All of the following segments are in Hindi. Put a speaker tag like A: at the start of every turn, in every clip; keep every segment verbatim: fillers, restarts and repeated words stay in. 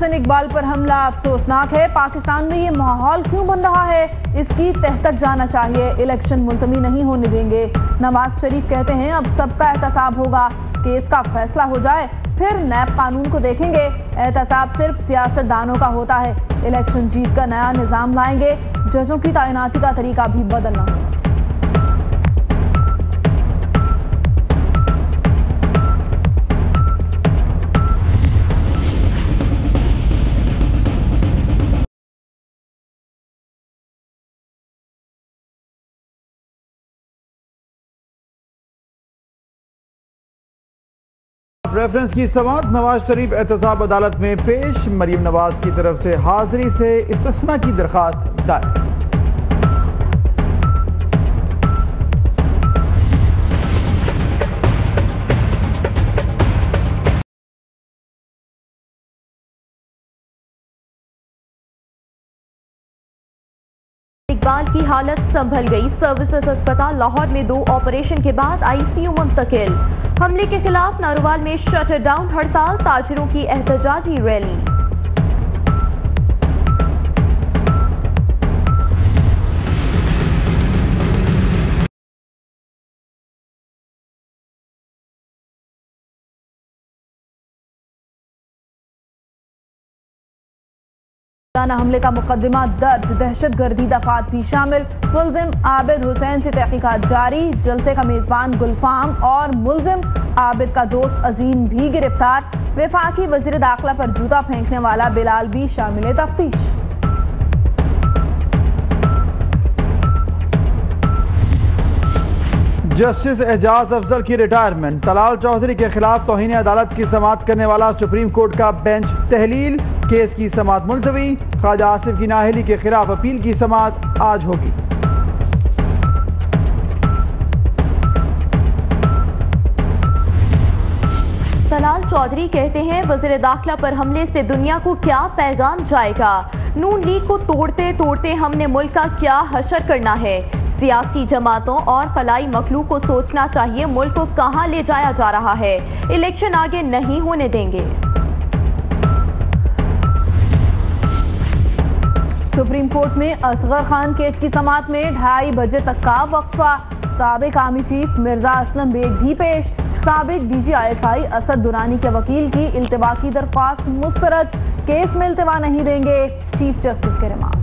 A: मोहसिन इकबाल पर हमला अफसोसनाक है। पाकिस्तान में ये माहौल क्यों बन रहा है, इसकी तह तक जाना चाहिए। इलेक्शन मुलतवी नहीं होने देंगे। नवाज शरीफ कहते हैं अब सबका एहतसाब होगा, केस का फैसला हो जाए फिर नैब कानून को देखेंगे। एहतसाब सिर्फ सियासतदानों का होता है। इलेक्शन जीत कर नया निज़ाम लाएंगे। जजों की तैनाती का तरीका भी बदलना होगा।
B: रेफरेंस की समाअत नवाज शरीफ एहतसाब अदालत में पेश। मरीम नवाज की तरफ से हाजिरी से इस्तिस्ना की दरखास्त दायर।
C: इकबाल की हालत संभल गई। सर्विसेज अस्पताल लाहौर में दो ऑपरेशन के बाद आईसीयू मुंतकिल। हमले के खिलाफ नारोवाल में शटर डाउन हड़ताल, ताजिरों की एहतजाजी रैली।
A: हमले का मुकदमा दर्ज, दहशत गर्दी दफात भी शामिल। मुलजिम आबिद हुसैन से तहकीकात जारी। जलसे का मेजबान गुलफाम और मुलजिम आबिद का दोस्त अजीम भी गिरफ्तार। वफाकी वजीर दाखिला पर जूता फेंकने वाला बिलाल भी शामिल तफ्तीश।
B: जस्टिस एजाज अफजल की रिटायरमेंट। तलाल चौधरी के खिलाफ तौहीन अदालत की समाअत करने वाला सुप्रीम कोर्ट का बेंच तहलील। केस की समाअत मुलतवी। ख्वाजा आसिफ की नाअहली के खिलाफ अपील की समाअत आज होगी।
C: तलाल चौधरी कहते हैं वज़ीर दाखिला पर हमले से दुनिया को क्या पैगाम जाएगा। नून लीग को तोड़ते तोड़ते हमने मुल्क का क्या हशर करना है। सियासी जमातों और खलाई मखलूक को सोचना चाहिए मुल्क को कहां ले जाया जा रहा है। इलेक्शन आगे नहीं होने देंगे।
A: सुप्रीम कोर्ट में असगर खान केस की समाअत में ढाई बजे तक का वक्फा। साबिक आर्मी चीफ मिर्जा असलम बेग भी पेश। साबिक डीजी आईएसआई असद दुरानी के वकील की इल्तिवा की दरख्वास्त मुस्तरद। केस में इल्तिवा नहीं देंगे, चीफ जस्टिस के रिमार्क्स।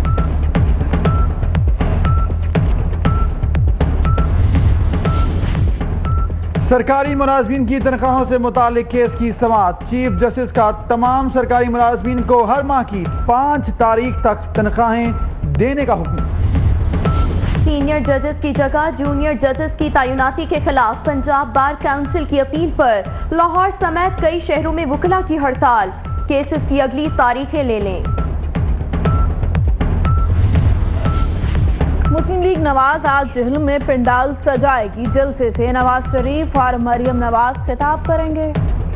B: सरकारी मुलाजमीन की तनख्वाहों से मुतालिक केस की समाअत। चीफ जस्टिस का तमाम सरकारी मुलाजमीन को हर माह की पाँच तारीख तक तनख्वाहें देने का हुक्म।
C: सीनियर जजेस की जगह जूनियर जजेस की तैनाती के खिलाफ पंजाब बार काउंसिल की अपील पर लाहौर समेत कई शहरों में वकला की हड़ताल। केसेस की अगली तारीखें ले लें।
A: मुस्लिम लीग नवाज आज जहलम में पंडाल सजाएगी। जलसे से नवाज शरीफ और मरियम नवाज खिताब करेंगे।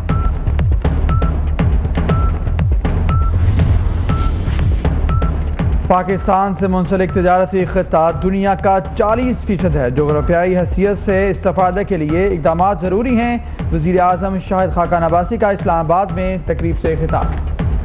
B: पाकिस्तान से मुंसलिक तिजारती खिता दुनिया का चालीस फीसद है। जोग्राफियाई हैसियत से इस्तेफादे के लिए इकदाम ज़रूरी हैं। वज़ीर आज़म शाहिद खाकान अब्बासी का इस्लामाबाद में तकरीब से खिताब।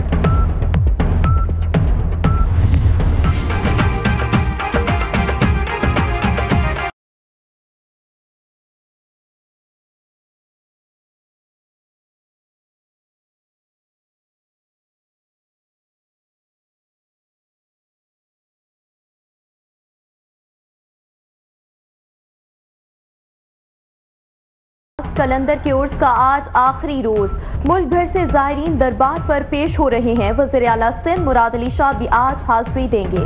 C: कलंदर के उर्स का आज आखिरी रोज। मुल्क भर से ज़ायरीन दरबार पर पेश हो रहे हैं। वज़ीर आला सिंध मुराद अली शाह भी आज हाज़िरी देंगे।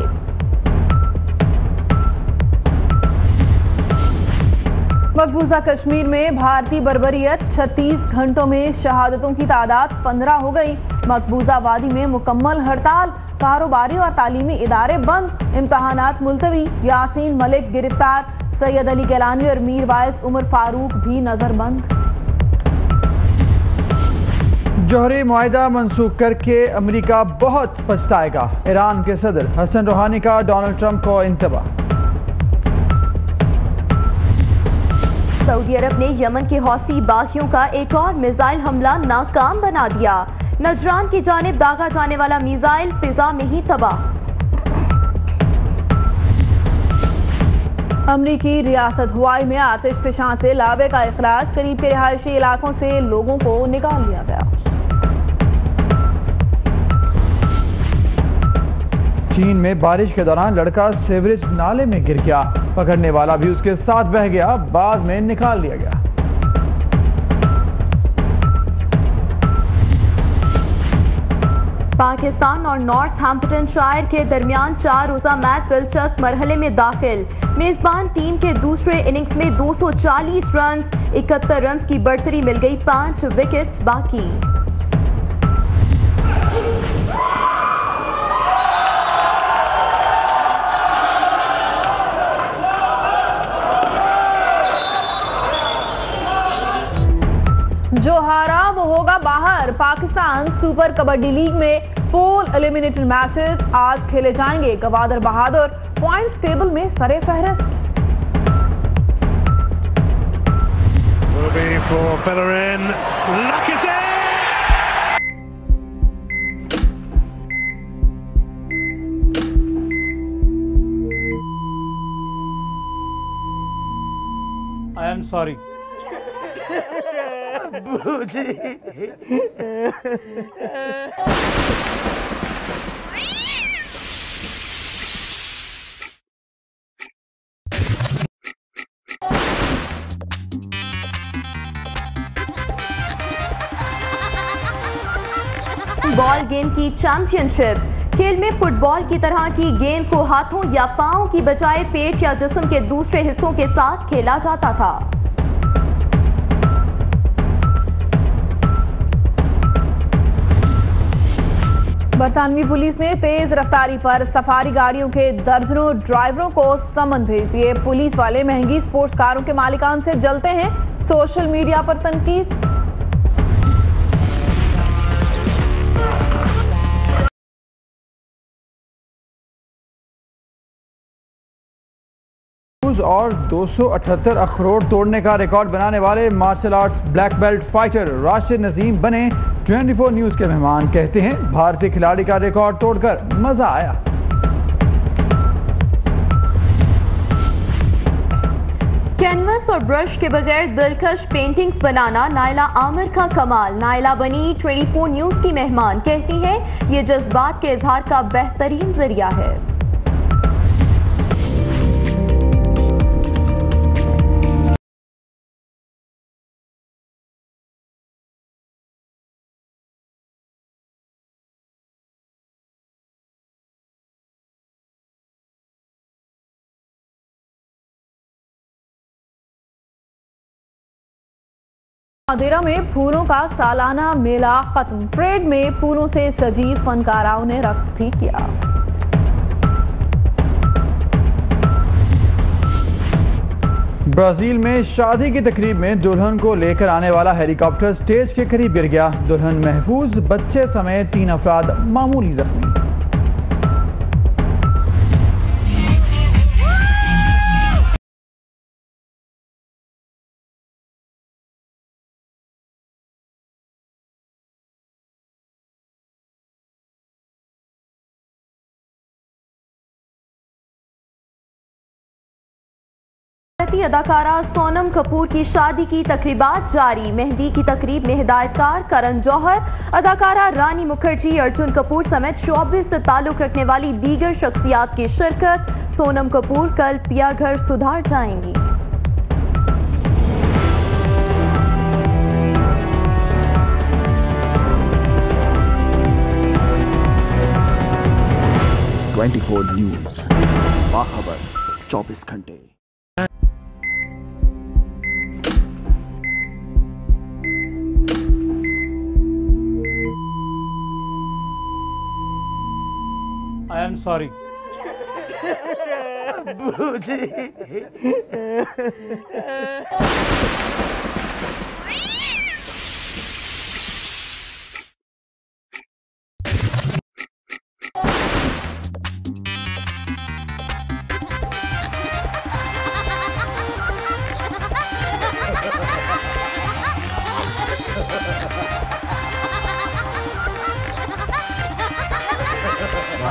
A: मकबूजा कश्मीर में भारतीय बर्बरियत। छत्तीस घंटों में शहादतों की तादाद पंद्रह हो गई। मकबूजा वादी में मुकम्मल हड़ताल। कारोबारी और तालीमी इदारे बंद। इम्तहानात मुलतवी। यासीन मलिक गिरफ्तार। सैयद अली गिलानी और मीर वाइस उमर फारूक भी नजरबंद।
B: जौहरी मुआहिदा मनसूख करके अमेरिका बहुत पछताएगा। ईरान के सदर हसन रूहानी का डोनाल्ड ट्रंप को इंतबा।
C: सऊदी अरब ने यमन के हौसी बागियों का एक और मिसाइल हमला नाकाम बना दिया। नजरान की जानिब दागा जाने वाला मिसाइल फिजा में ही तबाह।
A: अमरीकी रियासत हवाई में आतिश फिशां से लावे का इखराज, करीब के रिहायशी इलाकों से लोगों को निकाल लिया गया।
B: चीन में बारिश के दौरान लड़का सीवरेज नाले में गिर गया, पकड़ने वाला भी उसके साथ बह गया, बाद में निकाल लिया गया।
C: पाकिस्तान और नॉर्थहैम्प्टनशायर के दरमियान चार रोजा मैच दिलचस्प मरहले में दाखिल। मेजबान टीम के दूसरे इनिंग्स में दो सौ चालीस रन, इकहत्तर रन की बढ़तरी मिल गई, पांच विकेट्स बाकी।
A: जो हारा वो होगा बाहर। पाकिस्तान सुपर कबड्डी लीग में पूल एलिमिनेटर मैचेस आज खेले जाएंगे। गवादर बहादुर पॉइंट्स टेबल में सरे फहरिस्त।
D: आई एम सॉरी बूजी।
C: बॉल गेम की चैंपियनशिप। खेल में फुटबॉल की तरह की गेंद को हाथों या पांव की बजाय पेट या जिस्म के दूसरे हिस्सों के साथ खेला जाता था।
A: बरतानवी पुलिस ने तेज रफ्तारी पर सफारी गाड़ियों के दर्जनों ड्राइवरों को समन भेज दिए। पुलिस वाले महंगी स्पोर्ट्स कारों के मालिकान से जलते हैं, सोशल मीडिया पर तनकीद।
B: और दो सौ अठहत्तर अखरोट तोड़ने का रिकॉर्ड बनाने वाले martial arts black belt fighter Rashid Najeem बने चौबीस न्यूज के मेहमान। कहते हैं भारतीय खिलाड़ी का रिकॉर्ड तोड़कर मजा आया।
C: कैनवस और ब्रश के बगैर दिलकश पेंटिंग्स बनाना नाइला आमिर का कमाल। नाइला बनी चौबीस न्यूज की मेहमान। कहती हैं ये जज्बात के इजहार का बेहतरीन जरिया है।
A: मादेरा में फूलों का सालाना मेला खत्म। परेड में फूलों से सजी फनकाराओं ने रक्स भी किया।
B: ब्राजील में शादी की तकरीब में दुल्हन को लेकर आने वाला हेलीकॉप्टर स्टेज के करीब गिर गया। दुल्हन महफूज, बच्चे समेत तीन अफराद मामूली जख्मी।
C: भारतीय अदाकारा सोनम कपूर की शादी की तकरीबात जारी। मेहंदी की तकरीब में हिदायतकार करण जौहर, अदाकारा रानी मुखर्जी, अर्जुन कपूर समेत चौबीस से ताल्लुक रखने वाली दीगर शख्सियात की शिरकत। सोनम कपूर कल पिया घर सुधार जाएंगी।
E: चौबीस न्यूज, बाखबर चौबीस घंटे।
D: आई एम सॉरी बूजी।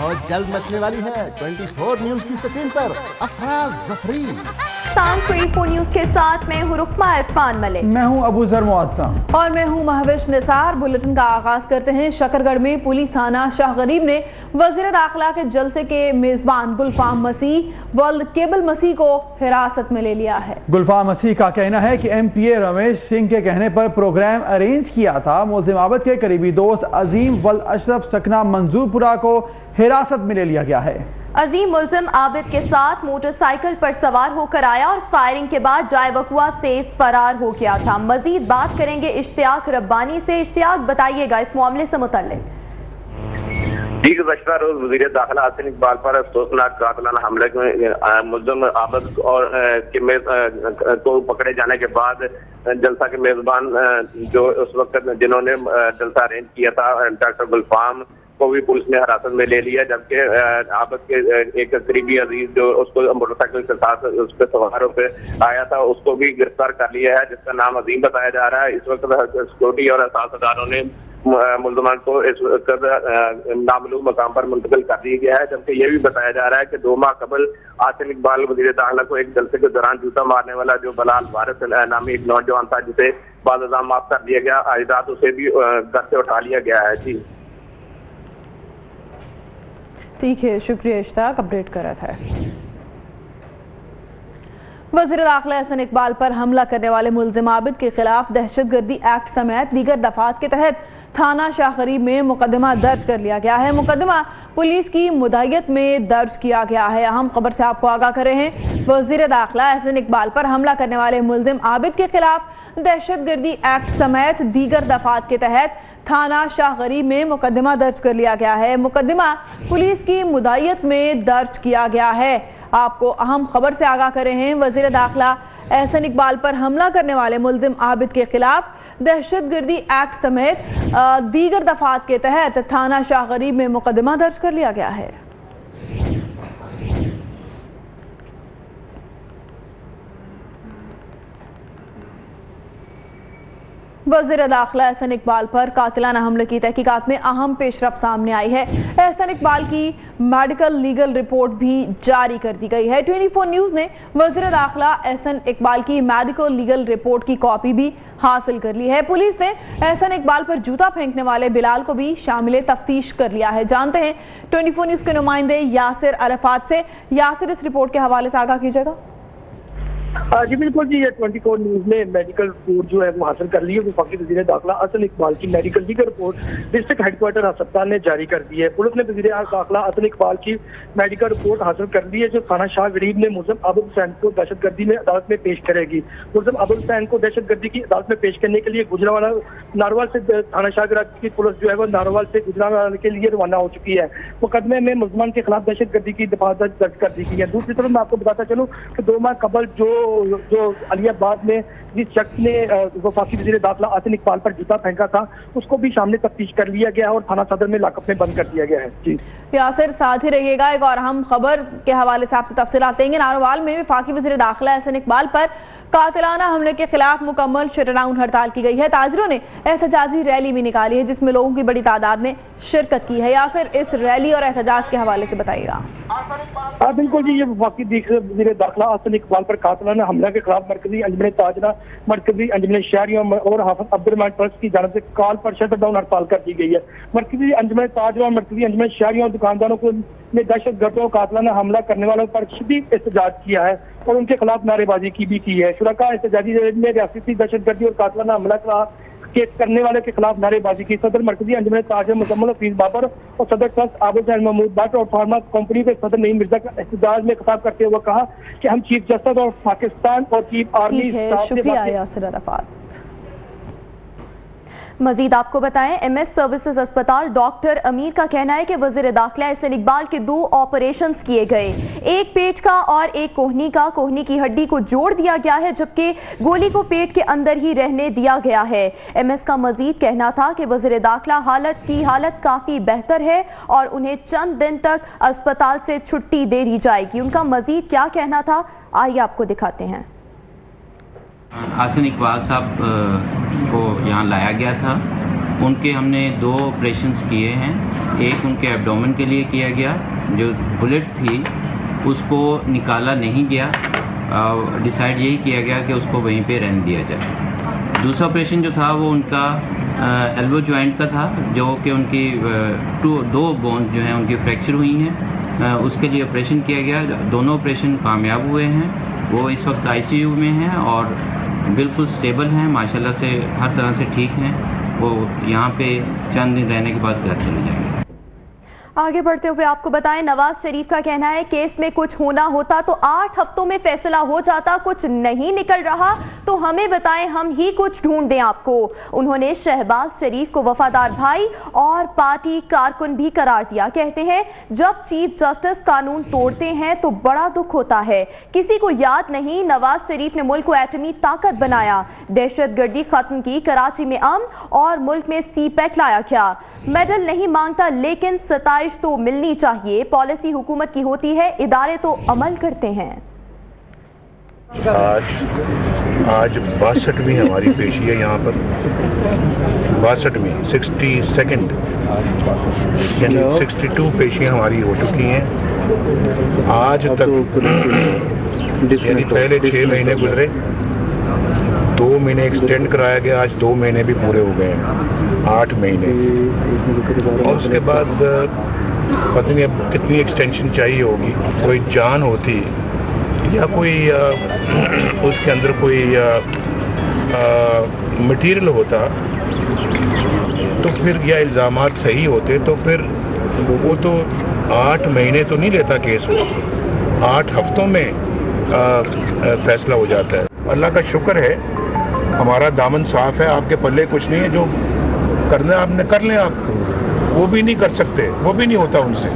F: और जल्द मचने वाली है चौबीस न्यूज की स्क्रीन पर अफरा जफरी।
C: चौबीस न्यूज के साथ मैं हूँ रुकमा इरफान मलिक।
B: मैं हूँ अबू जर मुअज्जम
A: और मैं हूँ महविश निसार। बुलेटिन का आगाज करते हैं। शकरगढ़ में पुलिस थाना शाह गरीब ने वजीर दाखिला के जलसे के मेजबान गुलफाम मसीह व केबल मसीह को हिरासत में ले लिया है।
B: गुलफाम मसीह का कहना है कि M P A Ramesh Singh के कहने पर प्रोग्राम अरेंज किया था। मुल्जिम आबद के करीबी दोस्त अजीम वल अशरफ सकना मंजूरपुरा को हिरासत में ले लिया गया है।
C: अजीम मुल्जिम आबिद के साथ मोटरसाइकिल पर सवार होकर आया और फायरिंग के बाद जाए वकुआ से फरार हो गया था। मजीद बात करेंगे इश्तियाक रब्बानी से। इश्तियाक, बताइएगा इस मामले से मुतल्लिक।
G: गुज़श्ता रोज वज़ीर दाखिला हसन इकबाल पर अफसोसनाक कातिलाना हमले में मुल्ज़िम आबद और को पकड़े जाने के बाद जलसा के मेजबान जो उस वक्त जिन्होंने जलसा अरेंज किया था डॉक्टर गुलफाम को भी पुलिस ने हिरासत में ले लिया, जबकि आबद के एक करीबी अजीज जो उसको मोटरसाइकिल के साथ उस पर सवार होकर आया था उसको भी गिरफ्तार कर लिया है, जिसका नाम अजीम बताया जा रहा है। इस वक्त सिक्योरिटी और असादारों ने मुल्ज़मान को इस वक्त नामालूम मकाम पर मुंतकिल कर दिया गया है, जबकि यह भी बताया जा रहा है कि दो माह कबल आसिम इकबाल वज़ीर दाखिला को एक जलसे के दौरान जूता मारने वाला जो बलाल वारिस नामी एक नौजवान था जिसे बाद माफ कर दिया गया, आज रात उसे भी घर से उठा लिया गया है। जी
A: ठीक है, शुक्रिया इश्ताक, अपडेट कर रहा था। वज़ीर दाखिला हसन इकबाल पर हमला करने वाले मुल्ज़िम आबिद के खिलाफ दहशतगर्दी एक्ट समेत दीगर दफात के तहत थाना शाह गरीब में मुकदमा दर्ज कर लिया गया है। मुकदमा पुलिस की मुदायत में दर्ज किया गया है। अहम खबर से आपको आगाह कर रहे हैं। वज़ीर दाखिला हसन इकबाल पर हमला करने वाले मुल्ज़िम आबिद के खिलाफ दहशतगर्दी एक्ट समेत दीगर दफात के तहत थाना शाह गरीब में मुकदमा दर्ज कर लिया गया है। मुकदमा पुलिस की मुदायत में दर्ज किया गया है। आपको अहम खबर से आगाह कर रहे हैं। वज़ीर दाखिला हसन इकबाल पर हमला करने वाले मुल्ज़िम आबिद के खिलाफ दहशतगर्दी एक्ट समेत दीगर दफात के तहत थाना शाह गरीब में मुकदमा दर्ज कर लिया गया है। वज़ीर दाखिला हसन इकबाल पर कातिलाना हमले की तहकीकात में अहम पेशरफ सामने आई है। हसन इकबाल की मेडिकल लीगल रिपोर्ट भी जारी कर दी गई है। चौबीस न्यूज़ ने वज़ीर दाखिला हसन इकबाल की मेडिकल लीगल रिपोर्ट की कॉपी भी हासिल कर ली है। पुलिस ने हसन इकबाल पर जूता फेंकने वाले बिलाल को भी शामिल तफ्तीश कर लिया है। जानते हैं चौबीस न्यूज़ के नुमाइंदे यासिर अरफात से। यासिर, इस रिपोर्ट के हवाले से आगाह कीजिएगा।
H: जी बिल्कुल जी, ये चौबीस न्यूज ने मेडिकल रिपोर्ट जो है वो हासिल कर ली है। वफाकी वज़ीर दाखिला हसन इकबाल की medical legal report district headquarter अस्पताल ने जारी कर दी है। पुलिस ने वज़ीर दाखिला हसन इकबाल की मेडिकल रिपोर्ट हासिल कर ली है, जो थाना शाह गरीब ने मुल्ज़िम आबिद हुसैन को दहशतगर्दी में अदालत में पेश करेगी। मुल्ज़िम आबिद हुसैन को दहशतगर्दी की अदालत में पेश करने के लिए गुजरावाला नारोवाल से थाना शाह गरीब की पुलिस जो है वो नारोवाल से गुजरावाला के लिए रवाना हो चुकी है। मुकदमे में मुल्ज़मान के खिलाफ दहशतगर्दी की दफात दर्ज कर दी गई है। दूसरी तरफ मैं आपको बताता चलूँ कि दो माह कबल जो जो अलियाबाद में जिस शख्स ने वफाकी वज़ीर दाखिला हसन इकबाल पर जूता फेंका था उसको भी सामने तफ्तीश कर लिया गया है और थाना सदर में लॉकअप में बंद कर दिया गया है। जी
A: यासिर, साथ ही रहिएगा। एक और हम खबर के हवाले से आपसे तफसीलात देंगे। नारोवाल में वफाकी वज़ीर दाखिला हसन इकबाल पर कातिलाना हमले के खिलाफ मुकम्मल शटडाउन हड़ताल की गई है। ताजिरों ने एहतजाजी रैली भी निकाली है जिसमें लोगों की बड़ी तादाद ने शिरकत की है। यासिर, इस रैली और एहतजाज के हवाले से बताइएगा।
H: हाँ बिल्कुल जी, ये वफाकी वज़ीर दाखिला हसन इकबाल पर कातिलाना हमला के खिलाफ मरकजी अंजुमन ताजरा, मरकजी अंजुमन शहरियों और हाफिज अब्दुर्रहमान ट्रस्ट की जानिब से कॉल पर शटडाउन हड़ताल कर दी गई है। मरकजी अंजुमन ताजरा और मरकजी अंजुमन शहरियों और दुकानदारों को ने दहशतगर्दों कातिलाना हमला करने वालों पर शदीद एहतजाज किया है और उनके खिलाफ नारेबाजी की भी की है। शुरका एहतजाजी रैली में रियासती दहशतगर्दी और कातिलाना हमला केस करने वाले के खिलाफ नारेबाजी की। सदर मरकजी अंजुमन ताजर मुकम्मल हफीज बाबर और सदर ट्रस्ट आबू हुसैन महमूद भट्ट और फार्मा कंपनी के सदर नईम मिर्जा का एहतजाज में खिताब करते हुए कहा कि हम चीफ जस्टिस और पाकिस्तान और चीफ आर्मी
A: शुक्रिया यासिर अरफात।
C: मजीद आपको बताएं, एम एस सर्विसेज अस्पताल डॉक्टर अमीर का कहना है कि वज़ीर दाखिला हसन इकबाल के दो ऑपरेशंस किए गए, एक पेट का और एक कोहनी का। कोहनी की हड्डी को जोड़ दिया गया है जबकि गोली को पेट के अंदर ही रहने दिया गया है। एम एस का मजीद कहना था कि वज़ीर दाखिला हालत की हालत काफ़ी बेहतर है और उन्हें चंद दिन तक अस्पताल से छुट्टी दे दी जाएगी। उनका मजीद क्या कहना था, आइए आपको दिखाते हैं।
I: हसन इकबाल साहब को यहाँ लाया गया था उनके हमने दो ऑपरेशंस किए हैं। एक उनके एब्डोमेन के लिए किया गया, जो बुलेट थी उसको निकाला नहीं गया, डिसाइड यही किया गया कि उसको वहीं पे रहने दिया जाए। दूसरा ऑपरेशन जो था वो उनका एल्बो जॉइंट का था, जो कि उनकी टू दो बोन जो हैं उनकी फ्रैक्चर हुई हैं, उसके लिए ऑपरेशन किया गया। दोनों ऑपरेशन कामयाब हुए हैं। वो इस वक्त आईसीयू में हैं और बिल्कुल स्टेबल हैं, माशाल्लाह से हर तरह से ठीक हैं। वो यहाँ पे चंद दिन रहने के बाद घर चले जाएंगे।
C: आगे बढ़ते हुए आपको बताएं, नवाज शरीफ का कहना है केस में कुछ होना होता तो आठ हफ्तों में फैसला हो जाता, कुछ नहीं निकल रहा तो हमें बताएं, हम ही कुछ ढूंढ दें आपको। उन्होंने शहबाज शरीफ को वफादार भाई और पार्टी कारकुन भी करार दिया। कहते हैं जब चीफ जस्टिस कानून तोड़ते हैं तो बड़ा दुख होता है। किसी को याद नहीं नवाज शरीफ ने मुल्क को एटमी ताकत बनाया, दहशतगर्दी खत्म की, कराची में अमन और मुल्क में सी पैक लाया। क्या मेडल नहीं मांगता लेकिन सताइश तो मिलनी चाहिए, पॉलिसी हुकूमत की होती है, इदारे तो अमल करते हैं।
J: आज आज बासठवीं हमारी पेशी है यहाँ पर, बासठवीं सिक्सटी सेकेंड यानी सिक्सटी टू पेशियाँ हमारी हो चुकी हैं आज तक। यानी पहले छः महीने गुजरे, दो महीने एक्सटेंड कराया गया, आज दो महीने भी पूरे हो गए हैं, आठ महीने। और उसके बाद पता नहीं अब कितनी एक्सटेंशन चाहिए होगी। कोई जान होती या कोई आ, उसके अंदर कोई मटेरियल होता तो फिर या इल्ज़ामात सही होते तो फिर वो तो आठ महीने तो नहीं लेता केस में, आठ हफ्तों में आ, फैसला हो जाता है। अल्लाह का शुक्र है हमारा दामन साफ है, आपके पल्ले कुछ नहीं है, जो करना है आपने कर लें, आप वो भी नहीं कर सकते, वो भी नहीं होता उनसे।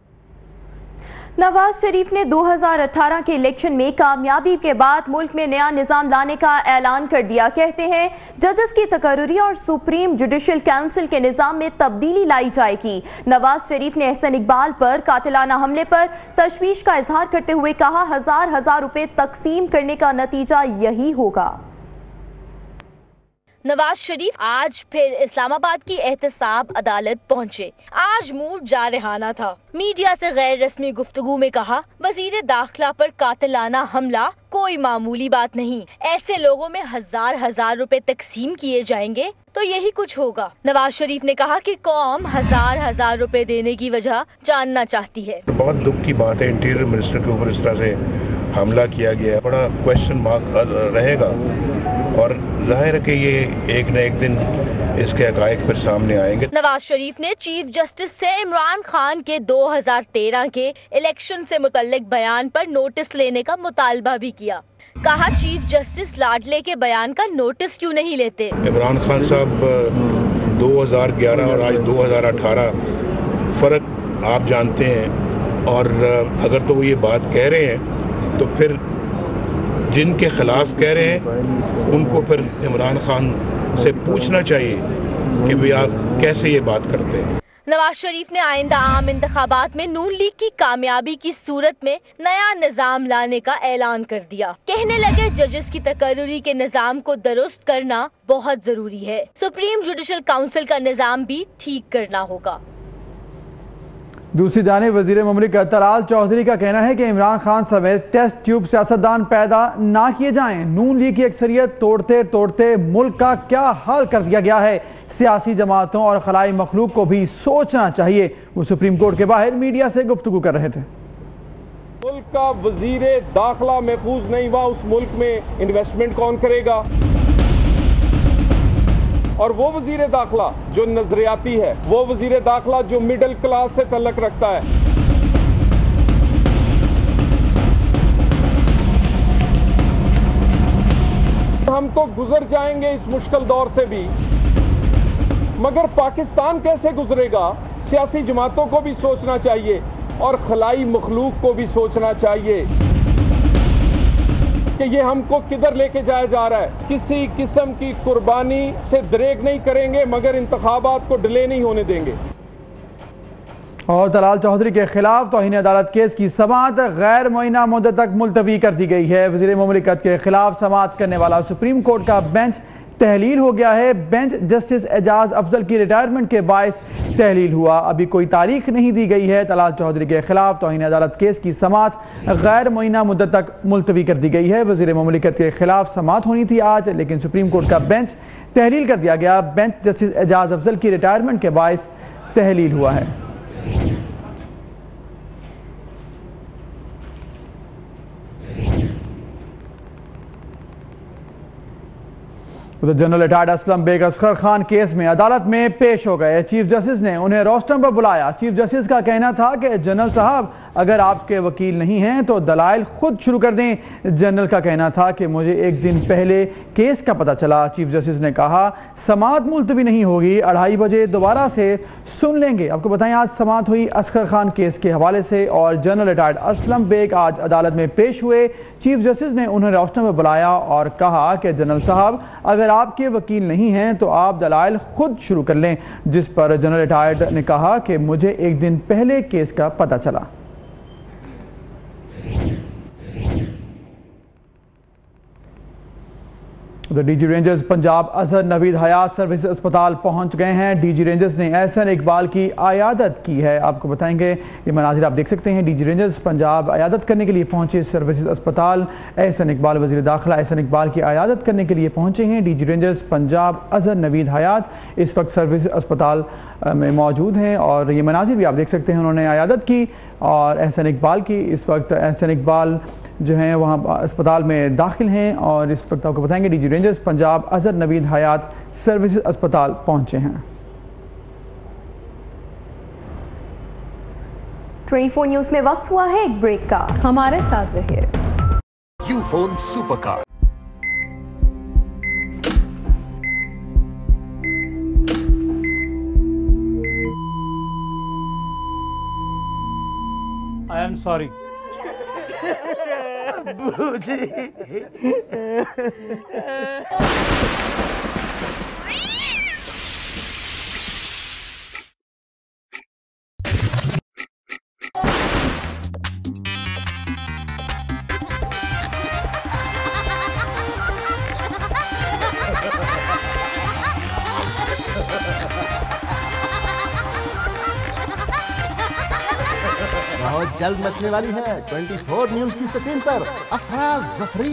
C: नवाज शरीफ ने दो हज़ार अठारह के इलेक्शन में कामयाबी के बाद मुल्क में नया निजाम लाने का ऐलान कर दिया। कहते हैं जजेस की तकर्री और सुप्रीम जुडिशल काउंसिल के निजाम में तब्दीली लाई जाएगी। नवाज शरीफ ने एहसन इकबाल पर कातिलाना हमले पर तशवीश का इजहार करते हुए कहा हजार हजार रुपए तकसीम करने का नतीजा यही होगा।
K: नवाज शरीफ आज फिर इस्लामाबाद की एहतसाब अदालत पहुंचे। आज मूड जारहाना था। मीडिया से गैर रस्मी गुफ्तगू में कहा वजीर दाखिला पर कातिलाना हमला कोई मामूली बात नहीं, ऐसे लोगों में हजार हजार रुपए तकसीम किए जाएंगे तो यही कुछ होगा। नवाज शरीफ ने कहा कि कौम हजार हजार रुपए देने की वजह जानना चाहती है।
J: बहुत दुख की बात है, इंटीरियर मिनिस्टर के ऊपर इस तरह से हमला किया गया है, बड़ा क्वेश्चन मार्क रहेगा और जाहिर है कि ये एक न एक दिन इसके हकायक फिर सामने आएंगे।
K: नवाज शरीफ ने चीफ जस्टिस से इमरान खान के दो हज़ार तेरह के इलेक्शन से मुतल्लिक बयान पर नोटिस लेने का मुतालबा भी किया। कहा चीफ जस्टिस लाडले के बयान का नोटिस क्यों नहीं लेते।
J: इमरान खान साहब दो हज़ार ग्यारह और आज दो हज़ार अठारह फर्क आप जानते हैं, और अगर तो वो ये बात कह रहे हैं तो फिर जिनके खिलाफ कह रहे हैं उनको फिर इमरान खान से पूछना चाहिए कि भाई आप कैसे ये बात करते हैं।
K: नवाज शरीफ ने आइंदा आम इंतखाबात में नून लीग की कामयाबी की सूरत में नया निजाम लाने का ऐलान कर दिया। कहने लगे जजेस की तकर्री के निजाम को दुरुस्त करना बहुत जरूरी है, सुप्रीम जुडिशल काउंसिल का निजाम भी ठीक करना होगा।
B: दूसरी जानिब वजीर मुमलिकत तलाल चौधरी का कहना है कि इमरान खान समेत टेस्ट ट्यूब सियासतदान पैदा ना किए जाएं। नून लीग की अक्सरियत तोड़ते तोड़ते मुल्क का क्या हाल कर दिया गया है, सियासी जमातों और खलाई मखलूक को भी सोचना चाहिए। वो सुप्रीम कोर्ट के बाहर मीडिया से गुफ्तगू कर रहे थे।
L: मुल्क का वजीर दाखिला महफूज नहीं हुआ, उस मुल्क में इन्वेस्टमेंट कौन करेगा? और वो वजीर दाखिला जो नजरियाती है, वो वजीर दाखिला जो मिडिल क्लास से तल्लुक रखता है। हम तो गुजर जाएंगे इस मुश्किल दौर से भी, मगर पाकिस्तान कैसे गुजरेगा, सियासी जमातों को भी सोचना चाहिए और खलाई मखलूक को भी सोचना चाहिए कि ये हमको किधर लेके जाया जा रहा है। किसी किस्म की कुर्बानी से दरेक नहीं करेंगे, मगर इंतखाबात को डिले नहीं होने देंगे।
B: और तलाल चौधरी के खिलाफ तौहीन अदालत केस की समाअत गैर मुअय्यना मुद्दत तक मुलतवी कर दी गई है। वज़ीर मुमलिकत के खिलाफ समाअत करने वाला सुप्रीम कोर्ट का बेंच तहलील हो गया है। बेंच जस्टिस एजाज अफजल की रिटायरमेंट के बायस तहलील हुआ। अभी कोई तारीख नहीं दी गई है। तलाल चौधरी के खिलाफ तौहीन अदालत केस की समात गैर मुअय्यना मुद्दत तक मुलतवी कर दी गई है। वज़ीर मुमलिकत के खिलाफ समात होनी थी आज, लेकिन सुप्रीम कोर्ट का बेंच तहलील कर दिया गया। बेंच जस्टिस एजाज अफजल की रिटायरमेंट के बायस तहलील हुआ है। तो general retired Aslam Beg Asghar Khan case में अदालत में पेश हो गए। चीफ जस्टिस ने उन्हें रोस्टम पर बुलाया। चीफ जस्टिस का कहना था कि जनरल साहब अगर आपके वकील नहीं हैं तो दलाइल खुद शुरू कर दें। जनरल का कहना था कि मुझे एक दिन पहले केस का पता चला। चीफ जस्टिस ने कहा समात मुलतवी नहीं होगी, अढ़ाई बजे दोबारा से सुन लेंगे। आपको बताएं आज समात हुई असगर खान केस के हवाले से और जनरल रिटायर्ड असलम बेग आज अदालत में पेश हुए। चीफ जस्टिस ने उन्हें रोस्टम पर बुलाया और कहा कि जनरल साहब अगर आपके वकील नहीं हैं तो आप दलाइल खुद शुरू कर लें। जिस पर जनरल रिटायर्ड ने कहा कि मुझे एक दिन पहले केस का पता चला। तो DG rangers Punjab Azhar Naveed Hayat service अस्पताल पहुंच गए हैं। डीजी रेंजर्स ने एहसन इकबाल की आयादत की है। आपको बताएंगे ये मनाजिर आप देख सकते हैं। डीजी रेंजर्स पंजाब आयादत करने के लिए पहुंचे सर्विस अस्पताल। एहसन इकबाल वज़ीर दाखिला एहसन इकबाल की आयादत करने के लिए पहुंचे हैं। डीजी रेंजर्स पंजाब अजहर नवीद हयात इस वक्त सर्विस अस्पताल में मौजूद हैं और ये मनाजिर भी आप देख सकते हैं। उन्होंने आयादत की और एहसन इकबाल की। इस वक्त एहसन इकबाल जो हैं वहाँ अस्पताल में दाखिल हैं और इस वक्त आपको बताएंगे DG rangers Punjab Azhar Naveed Hayat service अस्पताल पहुंचे हैं।
C: चौबीस न्यूज में वक्त हुआ है एक ब्रेक का, हमारे साथ रहिए।
E: Ufone supercar
D: I am sorry.
F: बहुत जल्द मचने वाली है चौबीस न्यूज की स्क्रीन पर अफरा जफरी।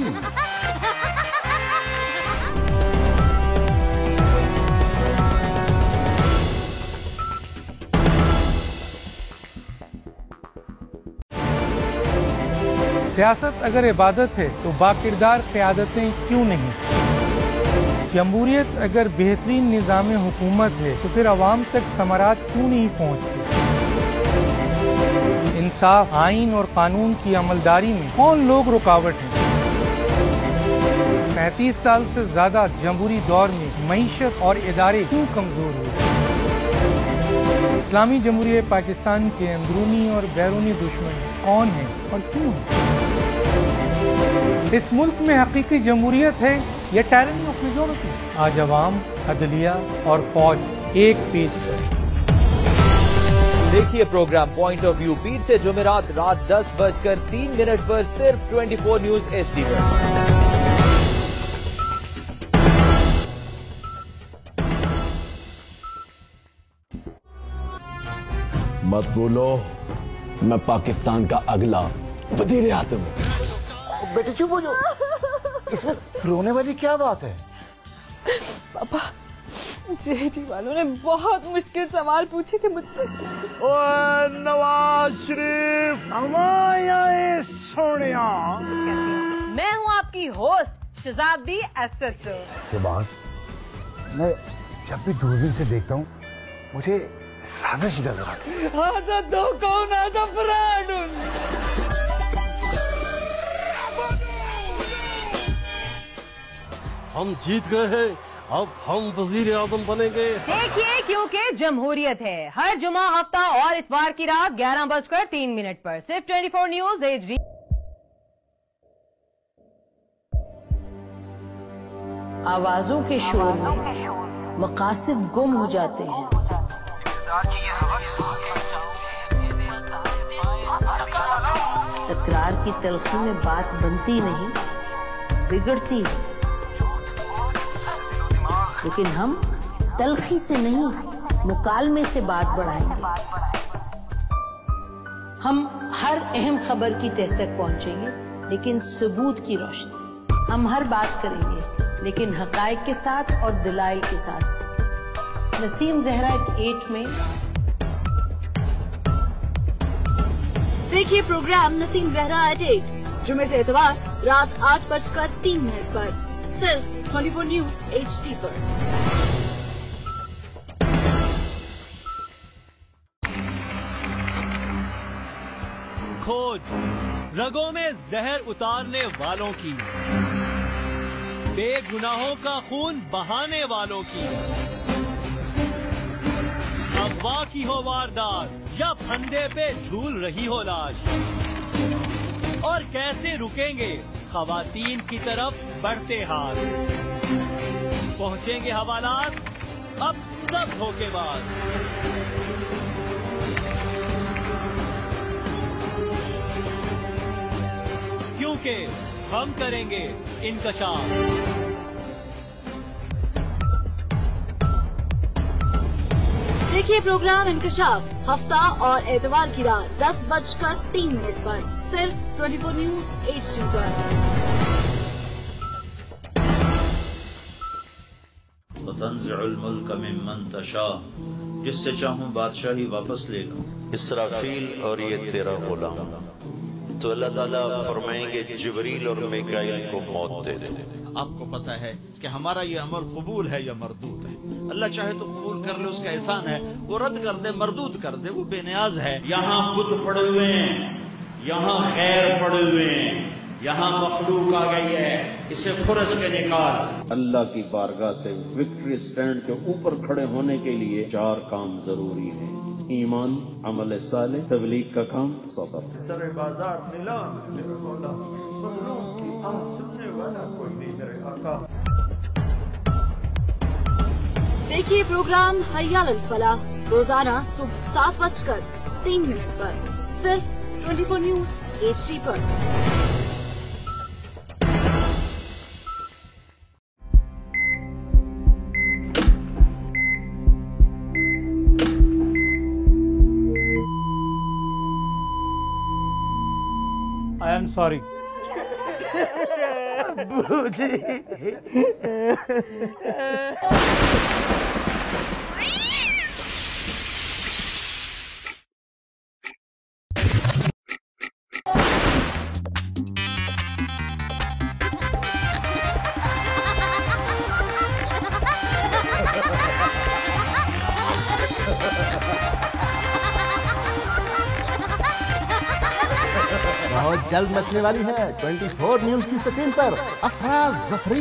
M: सियासत अगर इबादत है तो बाकिरदार क़यादतें क्यों नहीं? जमहूरियत अगर बेहतरीन निज़ाम हुकूमत है तो फिर अवाम तक समरात क्यों नहीं पहुंचती? इंसाफ, आइन और कानून की अमलदारी में कौन लोग रुकावट हैं? पैंतीस साल से ज्यादा जमहूरी दौर में मईशत और इदारे क्यों कमजोर हुए? इस्लामी जमहूरियत पाकिस्तान के अंदरूनी और बैरूनी दुश्मन कौन हैं और क्यों हैं? इस मुल्क में हकीकी जमहूरियत है या टायरनी ऑफ मेजॉरिटी? आज अवाम, अदलिया और फौज एक पेज पर।
N: देखिए प्रोग्राम पॉइंट ऑफ व्यू पीर से जुमेरात रात दस बजकर तीन मिनट पर सिर्फ चौबीस न्यूज एच डी पर।
O: मत बोलो मैं पाकिस्तान का अगला वजीर आज़म हूं।
P: बेटे चुप हो जाओ, इसमें रोने वाली क्या बात है?
Q: पापा, जेडी वालों ने बहुत मुश्किल सवाल पूछे थे मुझसे।
P: ओए नवाज शरीफ, हमारे सोनिया।
Q: मैं हूँ आपकी होस्ट शहजादी एसएचओ।
P: के बाद मैं जब भी दूरबीन से देखता हूँ मुझे साजिश नजर आती है।
Q: आजा दो कौन आजा फ्रॉड।
R: हम जीत गए हैं, अब हम वजीर आजम बनेंगे।
Q: देखिए क्योंकि जमहूरियत है। हर जुमा, हफ्ता और इतवार की रात ग्यारह बजकर तीन मिनट पर सिर्फ चौबीस न्यूज एचडी।
S: आवाजों के शोर में मकासद गुम हो जाते हैं। तकरार की तलखी में बात बनती नहीं, बिगड़ती है। लेकिन हम तलखी से नहीं, मुकालमे से बात बढ़ाएंगे। हम हर अहम खबर की तह तक पहुंचेंगे, लेकिन सबूत की रोशनी। हम हर बात करेंगे, लेकिन हकायक के साथ और दलाइल के साथ। नसीम जहरा एट में
K: देखिए programme Naseem Zahra eight eight जुमे से इतवार रात आठ बजकर तीन मिनट पर सिर्फ twenty four news H D पर।
N: खोज रगों में जहर उतारने वालों की, बेगुनाहों का खून बहाने वालों की। अगवा की हो वारदात या फंदे पे झूल रही हो लाश, और कैसे रुकेंगे खवातीन की तरफ बढ़ते हाथ। पहुंचेंगे हवालात अब सब धोखेबाज। क्योंकि हम करेंगे इंकशाफ।
K: देखिए प्रोग्राम इंकशाफ हफ्ता और एतवार की रात दस बजकर तीन मिनट पर सिर्फ twenty four news H D पर।
T: तंज़िउल मुल्क मिम्मन तशा, जिससे चाहूं बादशाही वापस ले लूं। इसराफील और ये तेरा गुलाम। तो अल्लाह ताला फरमाएंगे जिब्रील और मिकाईल को मौत दे दे।
U: आपको पता है कि हमारा ये अमल कबूल है या मरदूद है। अल्लाह चाहे तो कबूल कर ले, उसका एहसान है। वो रद्द कर दे, मरदूद कर दे, वो बेनियाज है।
T: यहाँ बुत पड़े हुए हैं, यहाँ खैर पड़े हुए हैं, यहाँ मखलूक आ गई है, इसे खुरच के निकाल।
V: अल्लाह की बारगाह से विक्ट्री स्टैंड के ऊपर खड़े होने के लिए चार काम जरूरी हैं: ईमान, अमल साले, तबलीग का काम, सबर।
W: सरे बाजार मिला मेरे मौला, मखलूक की आह सुनने वाला कोई नहीं मेरे आका।
K: देखिए प्रोग्राम हरियाल फला रोजाना सुबह सात बजकर तीन मिनट पर सिर्फ twenty four news H D पर।
D: I am sorry.
W: बूजी।
F: बहुत जल्द मचने वाली है ट्वेंटी फोर न्यूज की स्क्रीन पर अफरा जफरी।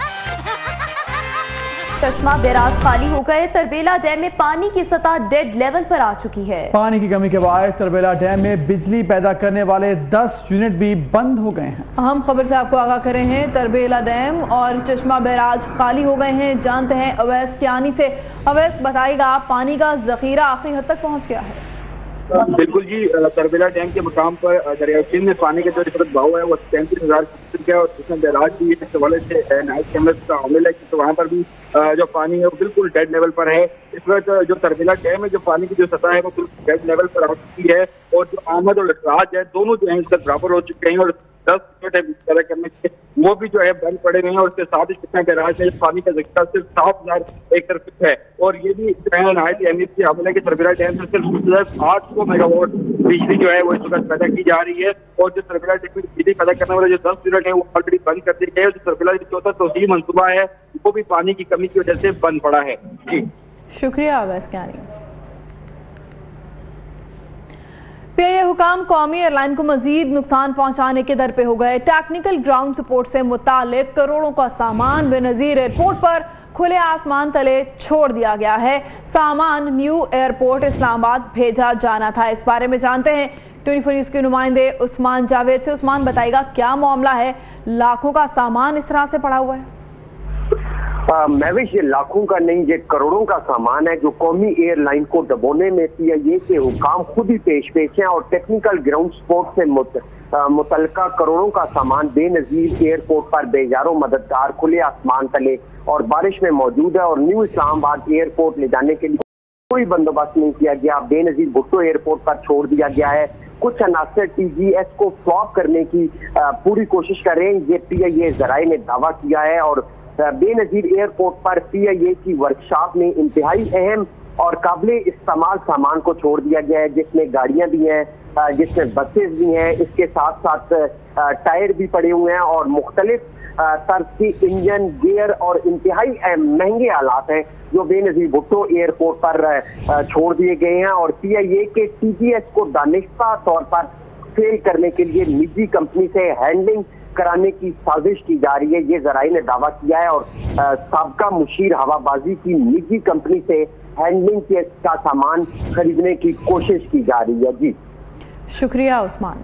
C: चश्मा बैराज खाली हो गए। तरबेला डैम में पानी की सतह डेड लेवल पर आ चुकी है।
B: पानी की कमी के बाद तरबेला डैम में बिजली पैदा करने वाले दस यूनिट भी बंद हो गए हैं।
A: अहम खबर से आपको आगाह करें हैं, तरबेला डैम और चश्मा बैराज खाली हो गए हैं। जानते हैं अवैस कियानी से। अवैस बताएगा, पानी का जखीरा आखिरी हद तक पहुंच गया है।
H: बिल्कुल जी, तरबेला डैम के मुकाम पर दरिया सिंध में पानी का जो रिकॉर्ड भाव है वो तैंतीस हजार क्यूसेक है, और जिसमें बैराज की इस हवाले से नाइट कैमरे का हामिल है कि वहाँ पर भी जो पानी है वो बिल्कुल डेड लेवल पर है। इस वक्त जो तरबेला डैम में जो पानी की जो सतह है वो बिल्कुल डेड लेवल पर आ चुकी है, और जो आमद और अखराज है दोनों जो है इसका बराबर हो चुके हैं, और दस यूनिट पैदा करने के वो भी जो है बंद पड़े हुए हैं। और उसके साथ ही कितना बैराज में पानी का जख्ता सिर्फ सात हजार एक तरफ है, और ये भी जो है नहायत अहमियत की हामिल है कि तरबेला डैम से सिर्फ आठ सौ मेगावाट बिजली जो है वो इस वक्त पैदा की जा रही है, और जो तरबेला डैम में बिजली पैदा करने वाले जो दस यूनिट है वो ऑलरेडी बंद कर दिए गए हैं। जो तरबेला चौथा तोसी मंसूबा है वो भी पानी की कमी की वजह से बंद पड़ा है। जी
A: शुक्रिया अवैस कियानी। पीआईए हुकाम कौमी एयरलाइन को मजीद नुकसान पहुंचाने के दर पे हो गए। टेक्निकल ग्राउंड सपोर्ट से मुतालिक करोड़ों का सामान बेनजीर एयरपोर्ट पर खुले आसमान तले छोड़ दिया गया है। सामान न्यू एयरपोर्ट इस्लामाबाद भेजा जाना था। इस बारे में जानते हैं ट्वेंटी फोर न्यूज के नुमाइंदे उस्मान जावेद से। उस्मान बताएगा, क्या मामला है? लाखों का सामान इस तरह से पड़ा हुआ है।
X: महविश, ये लाखों का नहीं, ये करोड़ों का सामान है जो कौमी एयरलाइन को दबोने में पीआईए के हुकाम खुद ही पेश पेश हैं, और टेक्निकल ग्राउंड सपोर्ट से मुत, मुतलका करोड़ों का सामान बेनजीर एयरपोर्ट पर बेजारों मददगार खुले आसमान तले और बारिश में मौजूद है और न्यू इस्लामाबाद एयरपोर्ट ले जाने के लिए कोई बंदोबस्त नहीं किया गया। बेनजीर भुट्टो एयरपोर्ट पर छोड़ दिया गया है। कुछ अनासर टीजीएस को फ्लॉप करने की पूरी कोशिश कर रहे हैं, ये पीआईए जराए ने दावा किया है। और बेनजीर एयरपोर्ट पर पीआईए की वर्कशॉप में इंतहाई अहम और काबिल इस्तेमाल सामान को छोड़ दिया गया है, जिसमें गाड़ियां भी हैं, जिसमें बसेस भी हैं, इसके साथ साथ टायर भी पड़े हुए हैं और मुख्तलिफ तर्ज की इंजन, गियर और इंतहाई महंगे आलात हैं जो बेनजीर भुट्टो एयरपोर्ट पर छोड़ दिए गए हैं। और पीआईए के टीजीएस को दानिशता तौर पर फेल करने के लिए निजी कंपनी से हैंडलिंग कराने की साजिश की जा रही है, ये जराए ने दावा किया है। और साबका मुशीर हवाबाजी की निजी कंपनी से हैंडलिंग के का सामान खरीदने की कोशिश की जा रही है। जी
A: शुक्रिया उस्मान।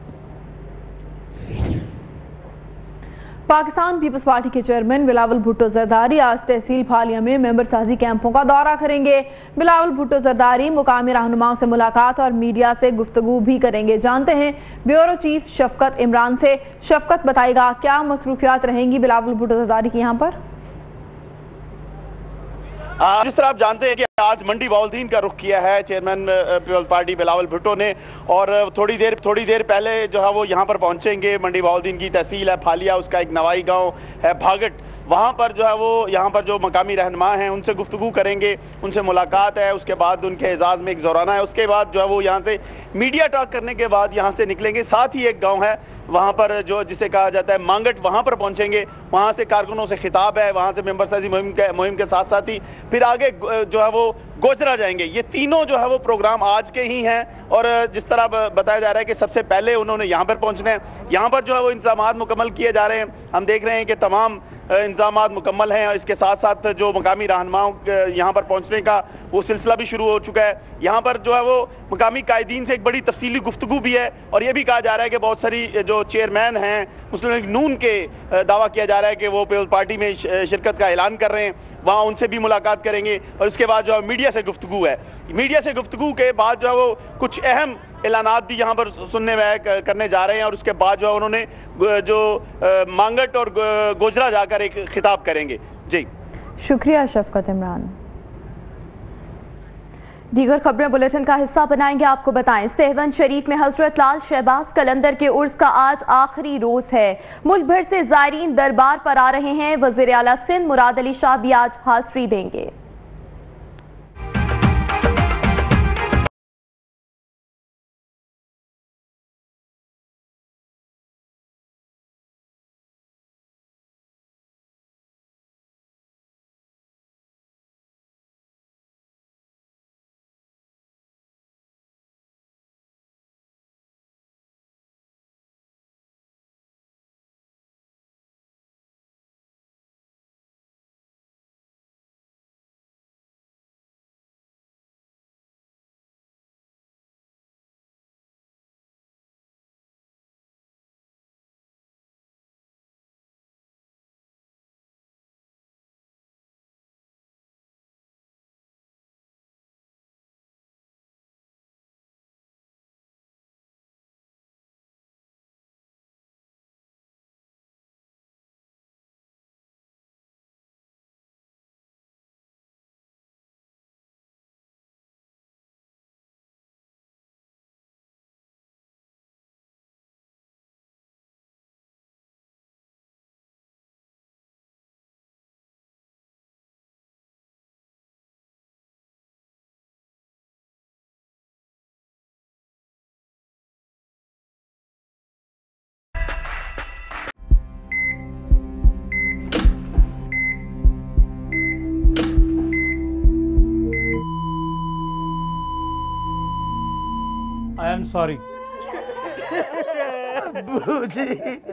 A: पाकिस्तान पीपल्स पार्टी के चेयरमैन बिलावल भुट्टो जरदारी आज तहसील फालिया में मेंबर साजी कैंपों का दौरा करेंगे। बिलावल भुट्टो जरदारी मुकामी रहनुमाओं से मुलाकात और मीडिया से गुफ्तगू भी करेंगे। जानते हैं ब्यूरो चीफ शफकत इमरान से। शफकत बताएगा क्या मसरूफियात रहेंगी बिलावल भुट्टो जरदारी की यहाँ पर?
G: जिस तरह आप जानते हैं कि आज मंडी बाउलदीन का रुख किया है chairman Peoples Party Bilawal Bhutto ने, और थोड़ी देर थोड़ी देर पहले जो है वो यहाँ पर पहुँचेंगे। मंडी बाउलदीन की तहसील है फालिया, उसका एक नवाई गांव है भागट, वहाँ पर जो है वो यहाँ पर जो मकामी रहनुमा हैं उनसे गुफ्तगू करेंगे, उनसे मुलाकात है। उसके बाद उनके एजाज़ में एक ज़ोराना है, उसके बाद जो है वो यहाँ से मीडिया टॉक करने के बाद यहाँ से निकलेंगे। साथ ही एक गाँव है वहाँ पर जो जिसे कहा जाता है मांगट, वहाँ पर पहुँचेंगे। वहाँ से कारकुनों से खिताब है, वहाँ से मेंबर साजी मुहिम के मुहिम के साथ साथ ही फिर आगे जो है वो गोचरा जाएंगे। ये तीनों जो है वो प्रोग्राम आज के ही हैं। और जिस तरह बताया जा रहा है कि सबसे पहले उन्होंने यहाँ पर पहुँचना है, यहाँ पर जो है वो इंतजामात मुकम्मल किए जा रहे हैं। हम देख रहे हैं कि तमाम इंतजामात मुकम्मल हैं और इसके साथ साथ जो मकामी रहनुमाओं यहाँ पर पहुँचने का वो सिलसिला भी शुरू हो चुका है। यहाँ पर जो है वो मकामी कायदीन से एक बड़ी तफसीली गुफ्तगू भी है और ये भी कहा जा रहा है कि बहुत सारी जो चेयरमैन हैं मुस्लिम लीग नून के दावा किया जा रहा है कि वो पीपल्स पार्टी में शिरकत का ऐलान कर रहे हैं, वहाँ उनसे भी मुलाकात करेंगे। और उसके बाद जो है मीडिया से गुफ्तगू है। मीडिया से गुफ्तगू के बाद जो है वो कुछ अहम ऐलानात भी यहाँ पर सुनने में करने जा रहे हैं और उसके बाद जो है उन्होंने जो मांगट और गोजरा जाकर एक खिताब करेंगे। जी
A: शुक्रिया शफकत इमरान। दीगर खबरें बुलेटिन का हिस्सा बनाएंगे। आपको बताएं सेहवन शरीफ में हजरत लाल शहबाज कलंदर के उर्स का आज आखिरी रोज है। मुल्क भर से ज़ायरीन दरबार पर आ रहे हैं। वज़ीर आला सिंध मुराद अली शाह भी आज हाज़री देंगे।
D: I am sorry.
W: बूजी।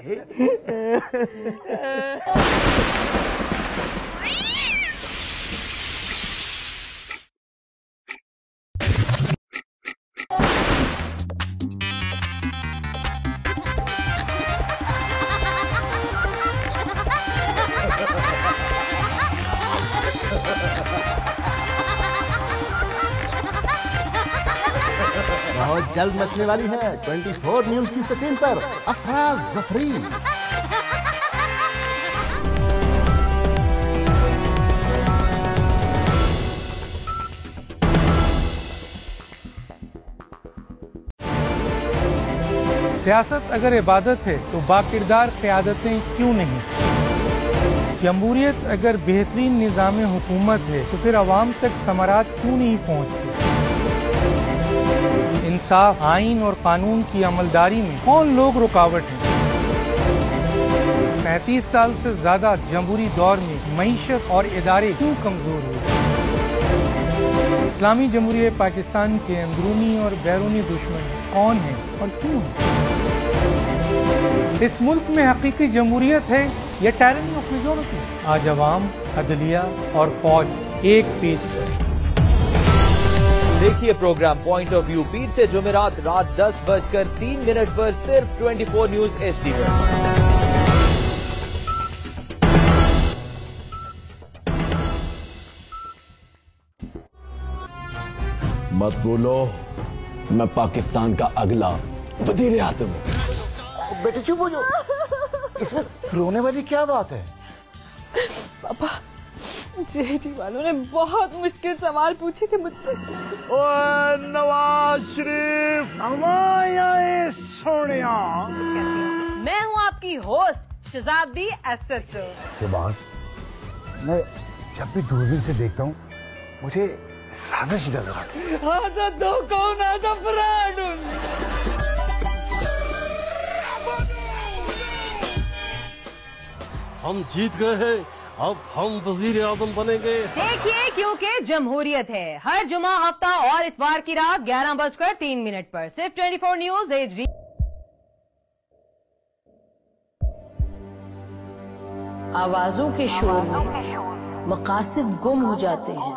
F: बहुत जल्द मचने वाली है चौबीस न्यूज की स्क्रीन पर अफरा जफरी।
M: सियासत अगर इबादत है तो बाकिरदार क़यादतें क्यों नहीं? जमहूरियत अगर बेहतरीन निज़ाम हुकूमत है तो फिर अवाम तक समरात क्यों नहीं पहुँचते? इंसाफ, आइन और कानून की अमलदारी में कौन लोग रुकावट हैं? पैंतीस साल से ज्यादा जमहूरी दौर में मईशत और इदारे क्यों कमजोर हुए? इस्लामी जमहूरियत पाकिस्तान के अंदरूनी और बैरूनी दुश्मन कौन हैं और क्यों हैं? इस मुल्क में हकीकी जमहूरियत है या टायरनी ऑफ मेजॉरिटी? आज अवाम, अदलिया और फौज एक पीस पर।
E: देखिए प्रोग्राम पॉइंट ऑफ व्यू पीर से जुमेरात रात दस बजकर तीन मिनट पर सिर्फ चौबीस न्यूज एच डी पर।
O: मत बोलो मैं पाकिस्तान का अगला वजीर आज़म हूं।
P: बेटे चुप हो जाओ, इसमें रोने वाली क्या बात है?
I: पापा, जे जी वालों ने बहुत मुश्किल सवाल पूछे थे मुझसे।
R: ओए नवाज शरीफ, हमारे सोनिया।
Q: मैं हूँ आपकी होस्ट शहजादी एस एच ओ।
P: के बाद मैं जब भी दूरबीन से देखता हूँ मुझे साजिश नजर आती है।
I: आजा दो कौन आजा फ्रॉड।
R: हम जीत गए हैं, अब हम वजीर आज़म बनेंगे।
Q: देखिए क्योंकि जमहूरियत है। हर जुमा, हफ्ता और इतवार की रात ग्यारह बजकर तीन मिनट पर सिर्फ चौबीस न्यूज एच डी।
S: आवाजों के शोर में मकासद गुम हो जाते हैं।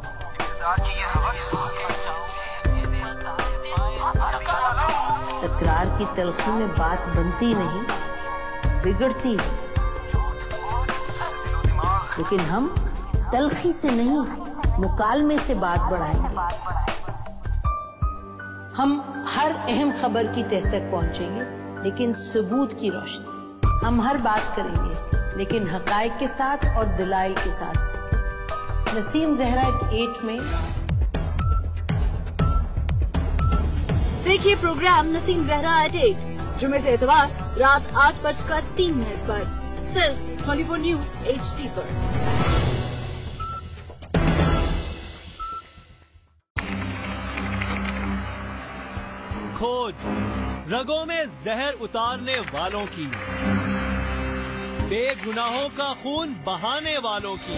S: तकरार की तलखी में बात बनती नहीं, बिगड़ती है। लेकिन हम तलखी से नहीं, मुकालमे से बात बढ़ाएंगे। हम हर अहम खबर की तह तक पहुंचेंगे, लेकिन सबूत की रोशनी। हम हर बात करेंगे, लेकिन हकायक के साथ और दलाइल के साथ। नसीम जहरा एट में
K: देखिए programme Naseem Zahra eight eight जुमे से इतवार रात आठ बजकर तीन मिनट पर सिर्फ चौबीस न्यूज एच डी पर।
N: खोज रगों में जहर उतारने वालों की, बेगुनाहों का खून बहाने वालों की।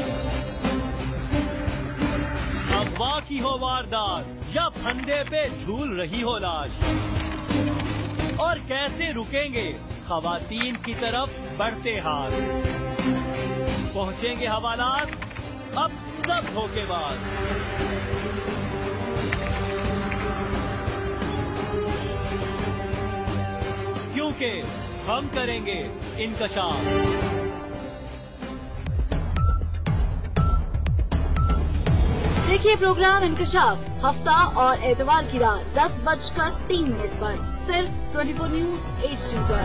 N: अगवा की हो वारदात या फंदे पे झूल रही हो लाश, और कैसे रुकेंगे खवातीन की तरफ बढ़ते हाथ। पहुंचेंगे हवालात अब सब धोखेबाज। क्योंकि हम करेंगे इंकशाफ।
K: देखिए प्रोग्राम इंकशाफ हफ्ता और एतवार की रात दस बजकर तीन मिनट पर सिर्फ चौबीस न्यूज एच डी पर।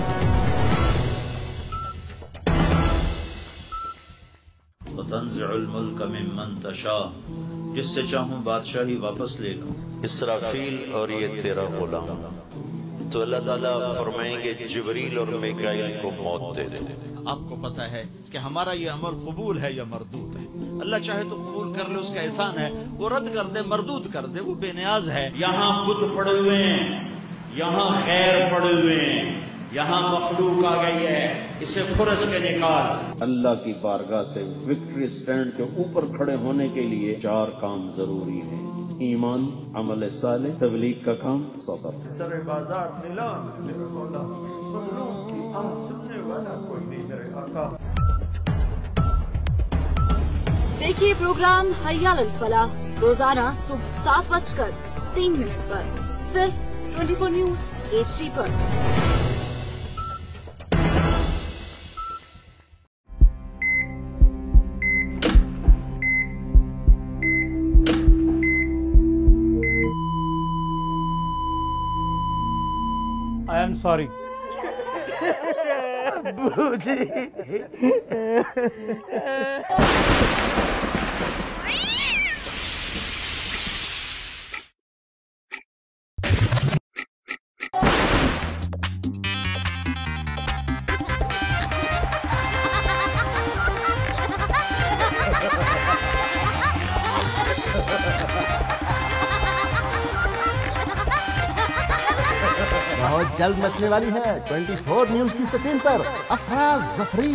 T: तंज़िउल मुल्क मिम्मन तशा, जिससे चाहूं बादशाही वापस ले लूं। इसराफील और ये तेरा गुलाम। तो अल्लाह ताला फरमाएंगे जिब्रील और मिकाईल को मौत दे दे।
U: आपको पता है कि हमारा ये अमल कबूल है या मरदूद है। अल्लाह चाहे तो कबूल कर ले, उसका एहसान है। वो रद्द कर दे, मरदूद कर दे, वो बेनियाज है।
V: यहाँ खुद पड़े हुए हैं, यहाँ खैर पड़े हुए हैं, यहाँ मखलूक आ गई है, इसे फुरज के निकाल। अल्लाह की बारगाह से विक्ट्री स्टैंड के ऊपर खड़े होने के लिए चार काम जरूरी है: ईमान, अमल साले, तबलीग का काम, सबर।
W: सर बाजार नीलाम मेरे मौला, मखलूक की आह सुनने वाला कोई नहीं मेरे आका।
K: देखिए प्रोग्राम हय्या अल फलाह रोजाना सुबह सात बजकर तीन मिनट पर सिर्फ चौबीस न्यूज एच डी पर।
D: I am sorry.
W: बूजी
F: बहुत जल्द मचने वाली है चौबीस न्यूज की स्क्रीन पर अफरा जफरी।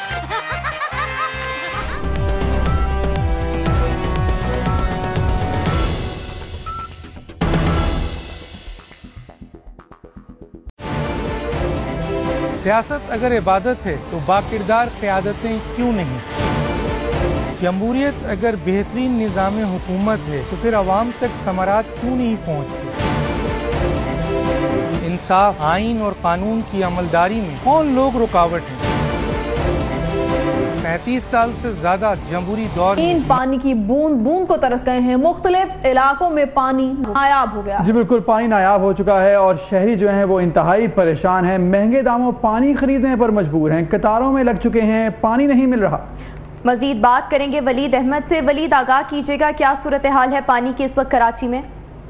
M: सियासत अगर इबादत है तो बाकिरदार क़यादतें क्यों नहीं? जमहूरियत अगर बेहतरीन निज़ाम हुकूमत है तो फिर अवाम तक समारात क्यों नहीं पहुंचती? इंसाफ, आइन और कानून की अमलदारी में कौन लोग रुकावट हैं? पैंतीस साल से ज्यादा जमहूरी दौर
A: तीन पानी की बूंद बूंद को तरस गए हैं। मुख्तलिफ इलाकों में पानी नायाब हो गया।
D: जी बिल्कुल, पानी नायाब हो चुका है और शहरी जो हैं वो इंतहाई परेशान हैं। महंगे दामों पानी खरीदने पर मजबूर हैं, कतारों में लग चुके हैं, पानी नहीं मिल रहा।
B: मजीद बात करेंगे वलीद अहमद से। वलीद, आगाह कीजिएगा, क्या सूरत हाल है पानी की इस वक्त कराची में?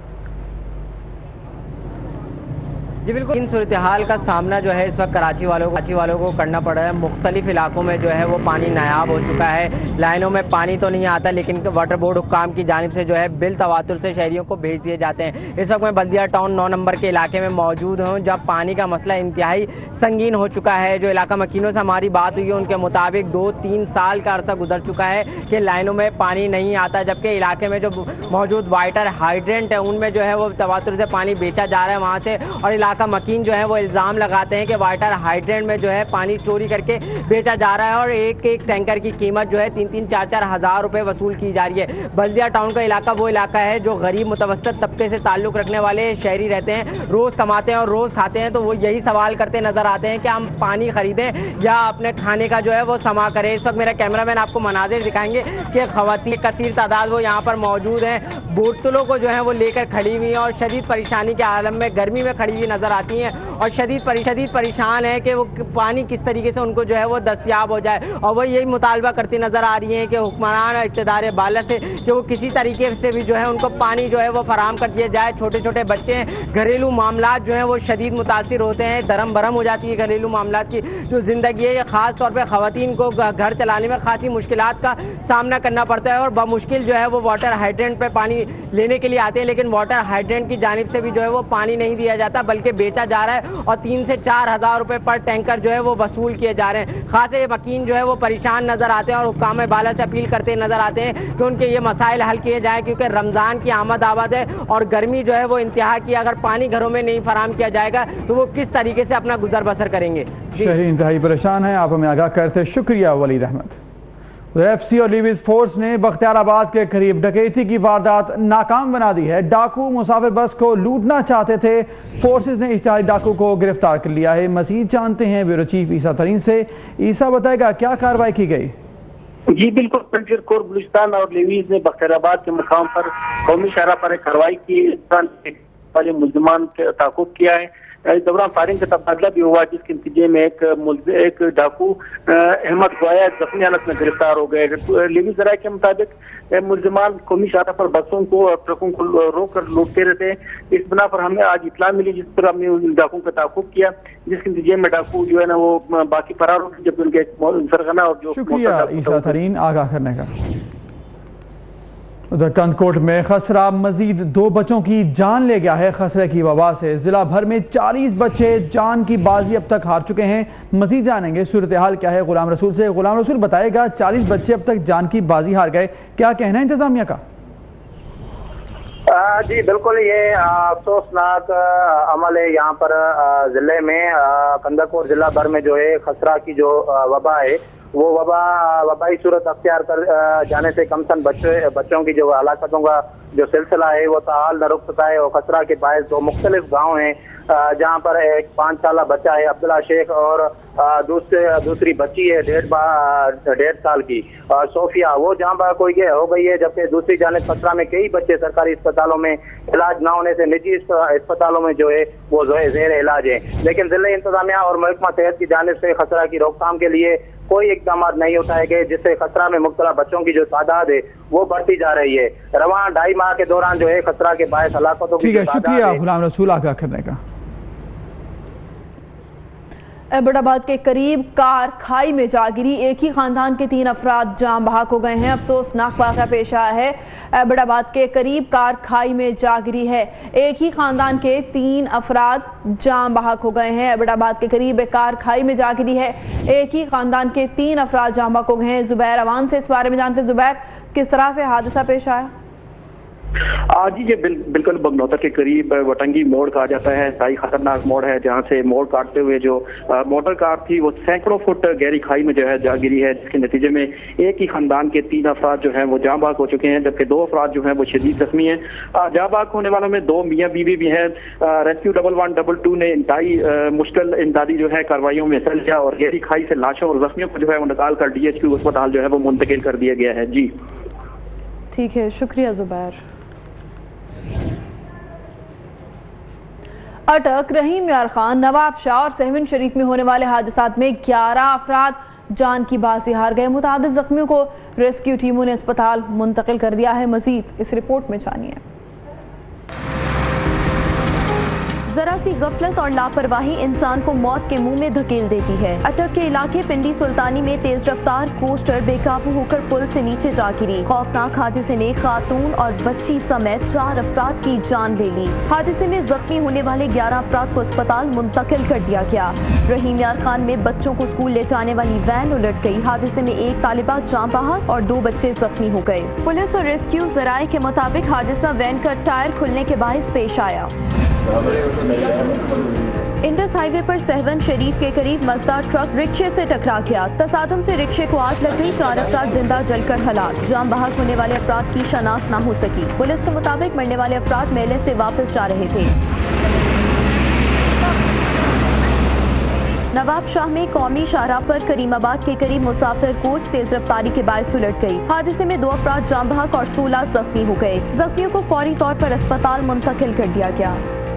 C: जी बिल्कुल, इन सूरत हाल का सामना जो है इस वक्त कराची वालों को कराची वालों को करना पड़ रहा है। मुख्तलिफ इलाकों में जो है वो पानी नायाब हो चुका है। लाइनों में पानी तो नहीं आता, लेकिन वाटर बोर्ड हुक्काम की जानिब से जो है बिल तवातुर से शहरियों को भेज दिए जाते हैं। इस वक्त मैं बल्दिया टाउन नौ नंबर के इलाके में मौजूद हूँ, जब पानी का मसला इंतहाई संगीन हो चुका है। जो इलाका मकीनों से हमारी बात हुई है उनके मुताबिक दो तीन साल का अरसा गुजर चुका है कि लाइनों में पानी नहीं आता, जबकि इलाके में जो मौजूद वाटर हाइड्रेंट है उनमें जो है वो तवातुर से पानी बेचा जा रहा है वहाँ से। और इलाका मकीन जो है वो इल्ज़ाम लगाते हैं कि वाटर हाइड्रेंट में जो है पानी चोरी करके बेचा जा रहा है और एक एक टैंकर की कीमत जो है तीन तीन चार चार हज़ार रुपये वसूल की जा रही है। बल्दिया टाउन का इलाका वो इलाका है जो गरीब मुतवस्सित तबके से ताल्लुक़ रखने वाले शहरी रहते हैं, रोज़ कमाते हैं और रोज़ खाते हैं, तो वो यही सवाल करते नज़र आते हैं कि हम पानी ख़रीदें या अपने खाने का जो है वो समा करें। इस वक्त मेरा कैमरामैन आपको मनाजिर दिखाएंगे कि ख़वातीन कसीर तादाद वो यहाँ पर मौजूद हैं, बोतलों को जो है वो लेकर खड़ी हुई हैं और शदीद परेशानी के आलम में गर्मी में खड़ी हुई नज़र आती हैं और शदीद शदीद परेशान है कि वो पानी किस तरीके से उनको जो है वो दस्तयाब हो जाए। और वो यही मुतालबा करती नज़र आ रही हैं कि हुक्मरान और इक़्तिदार बाला से कि वो किसी तरीके से भी जो है उनको पानी जो है वो फराम कर दिया जाए। छोटे छोटे बच्चे हैं, घरेलू मामला जो हैं वो शदीद मुतासिर होते हैं, दरम बरम हो जाती है घरेलू मामला की जो ज़िंदगी है। ख़ास तौर पर ख़वातीन को घर चलाने में खासी मुश्किलात का सामना करना पड़ता है और बमुश्किल जो है वो वाटर हाइड्रेंट पर पानी लेने के लिए आते हैं, लेकिन वाटर हाइड्रेंट की जानिब से भी जो है वो पानी नहीं दिया जाता बल्कि बेचा जा रहा है और तीन से चार हजार रुपए पर टैंकर जो है वो वसूल किए जा रहे हैं। खासे मकीन जो है वो परेशान नजर आते हैं और हुक्काम बाला से अपील करते नजर आते हैं कि उनके ये मसाइल हल किए जाएं, क्योंकि रमज़ान की आमद आबाद है और गर्मी जो है वो इंतहा की। अगर पानी घरों में नहीं फराम किया जाएगा तो वो किस तरीके से अपना गुजर बसर करेंगे।
D: शहरी इंतहाई परेशान है। आप हमें आगाह कर से शुक्रिया वलीद अहमद। एफ सी और लिविस फोर्स ने बख्तियाराबाद के करीब डकैती की वारदात नाकाम बना दी है। डाकू मुसाफिर बस को लूटना चाहते थे, फोर्सेस ने इश्तिहारी डाकू को गिरफ्तार कर लिया है। मजीद जानते हैं ब्यूरो चीफ ईसा तरीन से। ईसा बताएगा क्या कार्रवाई की गई?
H: जी बिल्कुल, फ्रंटियर कोर बलूचिस्तान और लिविस ने बख्तियाराबाद के मुकाम पर कौमी शहरा पर एक कार्रवाई की वाले मुल्जिमान के ताकुब किया है। इस दौरान फायरिंग का तबादला भी हुआ, जिसके नतीजे में एक एक डाकू अहमद गोया जख्मी हालत में गिरफ्तार हो गए। लिविस जराये के मुताबिक मुल्जिमान कौमी शाहरा पर बसों को और ट्रकों को रोक कर लूटते रहते हैं। इस बिना पर हमें आज इतला मिली, जिस पर हमने उन डाकुओं का ताकुब किया, जिसके नतीजे में डाकू जो है ना वो बाकी फरार हो गए, जबकि उनके सरगना और जो
D: शुक्रिया ईसा तरीन आगाह करने का। उधर कंदकोट में खसरा मजीद दो बच्चों की जान ले गया है। खसरे की वबा से जिला भर में चालीस बच्चे जान की बाजी अब तक हार चुके हैं। मजीद जानेंगे सूरत हाल क्या है गुलाम रसूल से। गुलाम रसूल बताएगा, चालीस बच्चे अब तक जान की बाजी हार गए, क्या कहना है इंतजामिया का?
J: आ, जी बिल्कुल, ये अफसोसनाक अमल है यहाँ पर जिले में। कंदकोट जिला भर में जो है खसरा की जो वबा है वो वबा वबाई सूरत अख्तियार कर जाने से कमसन बच्चे बच्चों की जो हलाकतों का जो सिलसिला है वो ताल न रुक सका है। और खसरा के बायस दो मुख्तलिफ गाँव हैं जहाँ पर एक पाँच साल बच्चा है अब्दुल्ला शेख और दूसरे दूसरी बच्ची है डेढ़ डेढ़ साल की सोफिया, वो जहाँ पर कोई हो गई है, जबकि दूसरी जानिब खसरा में कई बच्चे सरकारी अस्पतालों में इलाज न होने से निजी अस्पतालों में जो है वो जो है जेर इलाज है। लेकिन जिला इंतजामिया और महकमा सेहत की जानिब से खसरा की रोकथाम के लिए कोई इकदाम नहीं उठाए गए, जिससे खसरा में मुब्तला बच्चों की जो तादाद है वो बढ़ती जा रही है। रवां ढाई माह के दौरान जो है खसरा के बायस हलाकतों की
D: शुक्रिया गुलाम रसूल आगाह करने का।
A: एबटाबाद के करीब कार खाई में जा गिरी, एक ही खानदान के तीन अफराद जाम बहक हो गए हैं। अफसोसनाक वाक़या पेश आया है। एबटाबाद के करीब कार खाई में जा गिरी है, एक ही खानदान के तीन अफराद जाम बहक हो गए हैं। एबटाबाद के करीब एक कार खाई में जा गिरी है, एक ही खानदान के तीन अफराद जाम बहक हो गए हैं। जुबैर अवान से इस बारे में जानते हैं। जुबैर, किस तरह से हादसा पेश आया?
H: आज ही ये बिल, बिल्कुल बगनौतर के करीब वटंगी मोड़ कहा जाता है, इंतहाई खतरनाक मोड़ है, जहां से मोड़ काटते हुए जो आ, मोटर कार थी वो सैकड़ों फुट गहरी खाई में जो है जा गिरी है, जिसके नतीजे में एक ही खानदान के तीन अफराद जो हैं वो जाँ बाग हो चुके हैं, जबकि दो अफराद जो हैं वो शदीद जख्मी हैं। जाँ बाग होने वालों में दो मियाँ बीवी भी हैं। Rescue double one double two ने इंतहाई मुश्किल इमदादी जो है कार्रवाइयों में हिस्सा लिया और गहरी खाई से लाशों और जख्मियों को जो है वो निकाल कर डी एच क्यू अस्पताल जो है वो मुंतकिल कर दिया गया है। जी
A: ठीक है, शुक्रिया जुबैर। अटक रहीम यार खान, नवाब शाह और सहविन शरीफ में होने वाले हादसात में ग्यारह अफराद जान की बाजी हार गए। मुतादिद जख्मियों को रेस्क्यू टीमों ने अस्पताल मुंतकिल कर दिया है। मजीद इस रिपोर्ट में जानिए।
B: जरा सी गफलत और लापरवाही इंसान को मौत के मुंह में धकेल देती है। अटक के इलाके पिंडी सुल्तानी में तेज रफ्तार कोस्टर बेकाबू होकर पुल से नीचे जा गिरी। खौफनाक हादसे ने खातून और बच्ची समेत चार अफराद की जान ले ली। हादसे में जख्मी होने वाले ग्यारह अफराद को अस्पताल मुंतकिल कर दिया गया। रहीम यार खान में बच्चों को स्कूल ले जाने वाली वैन उलट गई। हादसे में एक तालिबा जान बहक और दो बच्चे जख्मी हो गए। पुलिस और रेस्क्यू जराये के मुताबिक हादसा वैन का टायर खुलने के बायस पेश आया। इंडस हाईवे पर सहवन शरीफ के करीब मजदार ट्रक रिक्शे से टकरा गया। तसादम से रिक्शे को आग लग गई, चार अफराद जिंदा जलकर हलाक। जाम बहक होने वाले अफराद की शनाख्त न हो सकी। पुलिस के मुताबिक मरने वाले अफराद मेले से वापस जा रहे थे। नवाब शाह में कौमी शाहराह पर करीमाबाद के करीब मुसाफिर कोच तेज रफ्तारी के बायस उलट गई। हादसे में दो अफराद जाम बहक और सोलह जख्मी हो गए। जख्मियों को फौरी तौर पर अस्पताल मुंतकिल कर दिया गया।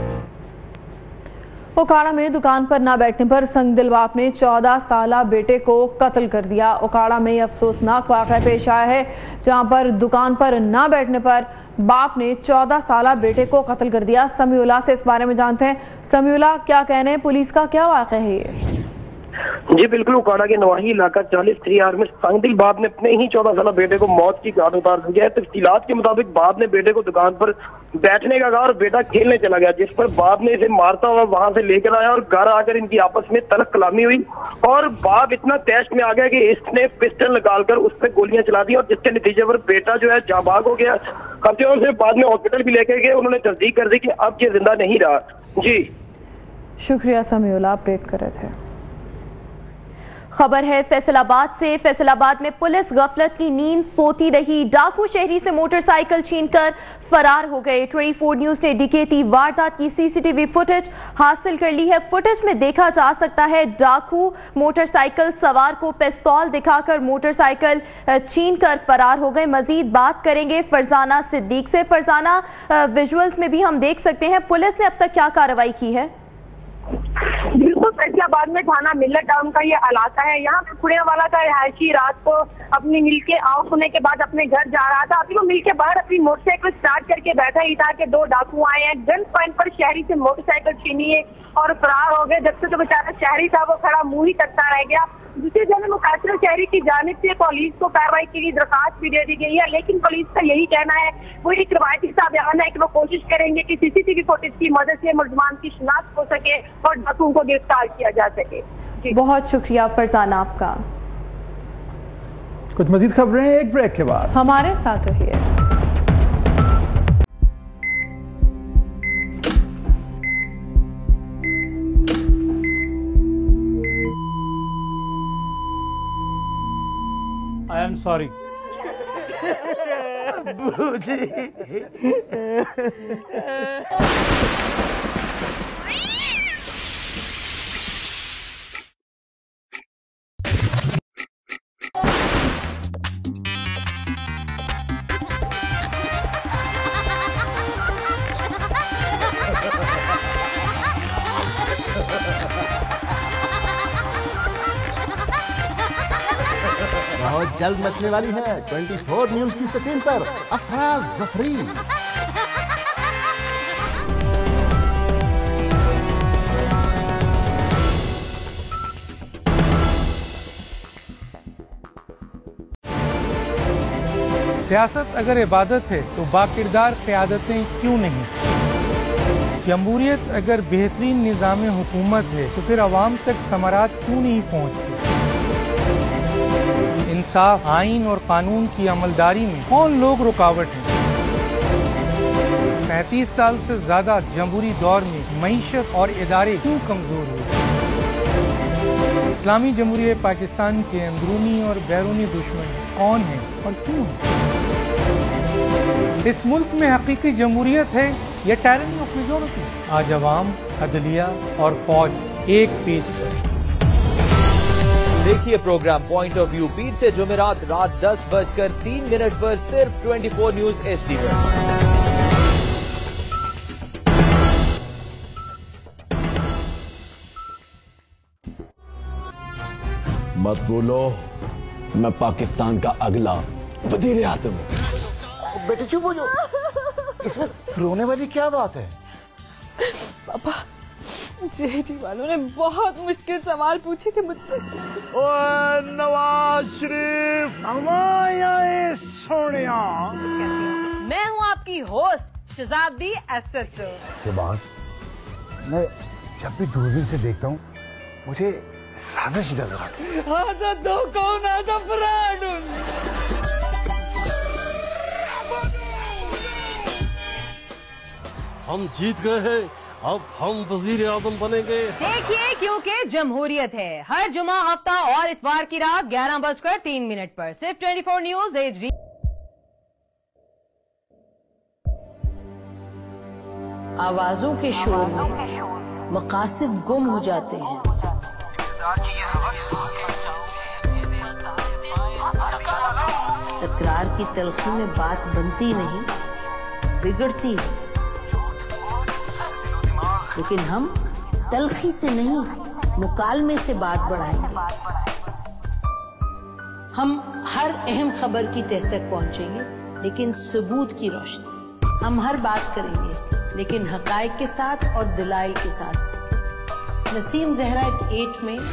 B: ओकाड़ा में दुकान पर न बैठने पर संगदिल बाप ने चौदह साला बेटे को कत्ल कर दिया। ओकाड़ा में अफसोसनाक वाक़या पेश आया है, जहां पर दुकान पर न बैठने पर बाप ने चौदह साला बेटे को कत्ल कर दिया। समीउल्लाह से इस बारे में जानते हैं। समीउल्लाह, क्या कहने हैं, पुलिस का क्या वाक़या है ये?
H: जी बिल्कुल, उकाड़ा के नवाही इलाका चालीस थ्री आर में संगदिल बाप ने अपने ही चौदह साल बेटे को मौत की घाट उतार दिया है। तफसीलात के मुताबिक बाप ने बेटे को दुकान पर बैठने का कहा और बेटा खेलने चला गया, जिस पर बाप ने इसे मारता हुआ वहां से लेकर आया और घर आकर इनकी आपस में तलक कलामी हुई और बाप इतना तैश में आ गया कि इसने पिस्टल निकालकर उस पर गोलियां चला दी और जिसके नतीजे पर बेटा जो है जाबाग हो गया। कब्जे से बाद में हॉस्पिटल भी लेके गए, उन्होंने तस्दीक कर दी कि अब ये जिंदा नहीं रहा। जी
A: शुक्रिया समीउल्लाह, अपडेट कर रहे थे।
B: खबर है फैसलाबाद से। फैसलाबाद में पुलिस गफलत की नींद सोती रही, डाकू शहरी से मोटरसाइकिल छीनकर फरार हो गए। चौबीस न्यूज ने डकैती वारदात की सीसीटीवी फुटेज हासिल कर ली है। फुटेज में देखा जा सकता है डाकू मोटरसाइकिल सवार को पिस्तौल दिखाकर मोटरसाइकिल छीनकर फरार हो गए। मजीद बात करेंगे फरजाना सिद्दीक से। फरजाना, विजुअल्स में भी हम देख सकते हैं, पुलिस ने अब तक क्या कार्रवाई की है?
E: बिल्कुल, फैसलाबाद में थाना मिल्लत टाउन का ये इलाका है। यहाँ पे खुड़िया वाला का रिहायशी रात को अपनी मिल के आउट होने के बाद अपने घर जा रहा था। अभी वो मिल के बाहर अपनी मोटरसाइकिल स्टार्ट करके बैठा ही था कि दो डाकू आए हैं, गन पॉइंट पर शहरी से मोटरसाइकिल छीनी है और फरार हो गए। जब से तो बेचारा शहरी था वो खड़ा मुंह ही तकता रह गया। दूसरी जगह मुतासर शहरी की जानिब से पुलिस को कार्रवाई के लिए दरखास्त भी दे दी गई है, लेकिन पुलिस का यही कहना है, वो एक रवायती सा बयान है कि वो कोशिश करेंगे कि सीसीटीवी फुटेज की मदद से मुलजमान की शिनाख्त हो सके और डाकुओं को गिरफ्तार किया जा सके।
B: बहुत शुक्रिया फरजाना आपका।
D: कुछ मजीद खबरें एक ब्रेक के बाद,
A: हमारे साथ रहिए।
M: I am sorry.
F: बहुत जल्द मचने वाली है चौबीस न्यूज की स्क्रीन पर अफरा जफरी।
M: सियासत अगर इबादत है तो बाकिरदार क़यादतें क्यों नहीं? जमहूरियत अगर बेहतरीन निज़ाम हुकूमत है तो फिर अवाम तक समारात क्यों नहीं पहुँचती? इंसाफ, आइन और कानून की अमलदारी में कौन लोग रुकावट हैं? पैंतीस साल से ज्यादा जमहूरी दौर में मईशत और इदारे क्यों कमजोर हुए? इस्लामी जमहूरियत पाकिस्तान के अंदरूनी और बैरूनी दुश्मन कौन हैं और क्यों हैं? इस मुल्क में हकीकी जमहूरियत है या टायरनी ऑफ मेजॉरिटी? आज अवाम, अदलिया और फौज एक पेज पर।
G: देखिए प्रोग्राम पॉइंट ऑफ व्यू पीर से जुमेरात रात दस बजकर तीन मिनट पर सिर्फ चौबीस न्यूज एच डी पर।
L: मत बोलो, मैं पाकिस्तान का अगला वजीर आज़म हूं।
P: बेटे चुप हो जाओ, इसमें रोने वाली क्या बात है?
I: पापा, जेठी वालों ने बहुत मुश्किल सवाल पूछे थे मुझसे।
P: ओए नवाज शरीफ, हमाया सोनिया।
Q: मैं हूँ आपकी होस्ट शहजादी एस एच ओ।
P: के बाद मैं जब भी दूरबीन से देखता हूँ मुझे साजिश नजर आती है।
I: आजा दो कौन आजा फ्रॉड।
R: हम जीत गए हैं, अब हम वजीर आज़म बनेंगे।
Q: देखिए, क्योंकि जमहूरियत है। हर जुमा, हफ्ता और इतवार की रात ग्यारह बजकर तीन मिनट पर सिर्फ चौबीस न्यूज एच डी।
S: आवाजों के शोर में मकासद गुम हो जाते हैं। तकरार की तलखी में बात बनती नहीं, बिगड़ती है। लेकिन हम तलखी से नहीं, मुकालमे से बात बढ़ाएंगे। हम हर अहम खबर की तह तक पहुंचेंगे, लेकिन सबूत की रोशनी। हम हर बात करेंगे, लेकिन हकायक के साथ और दलाइल के साथ। नसीम जहरा एट में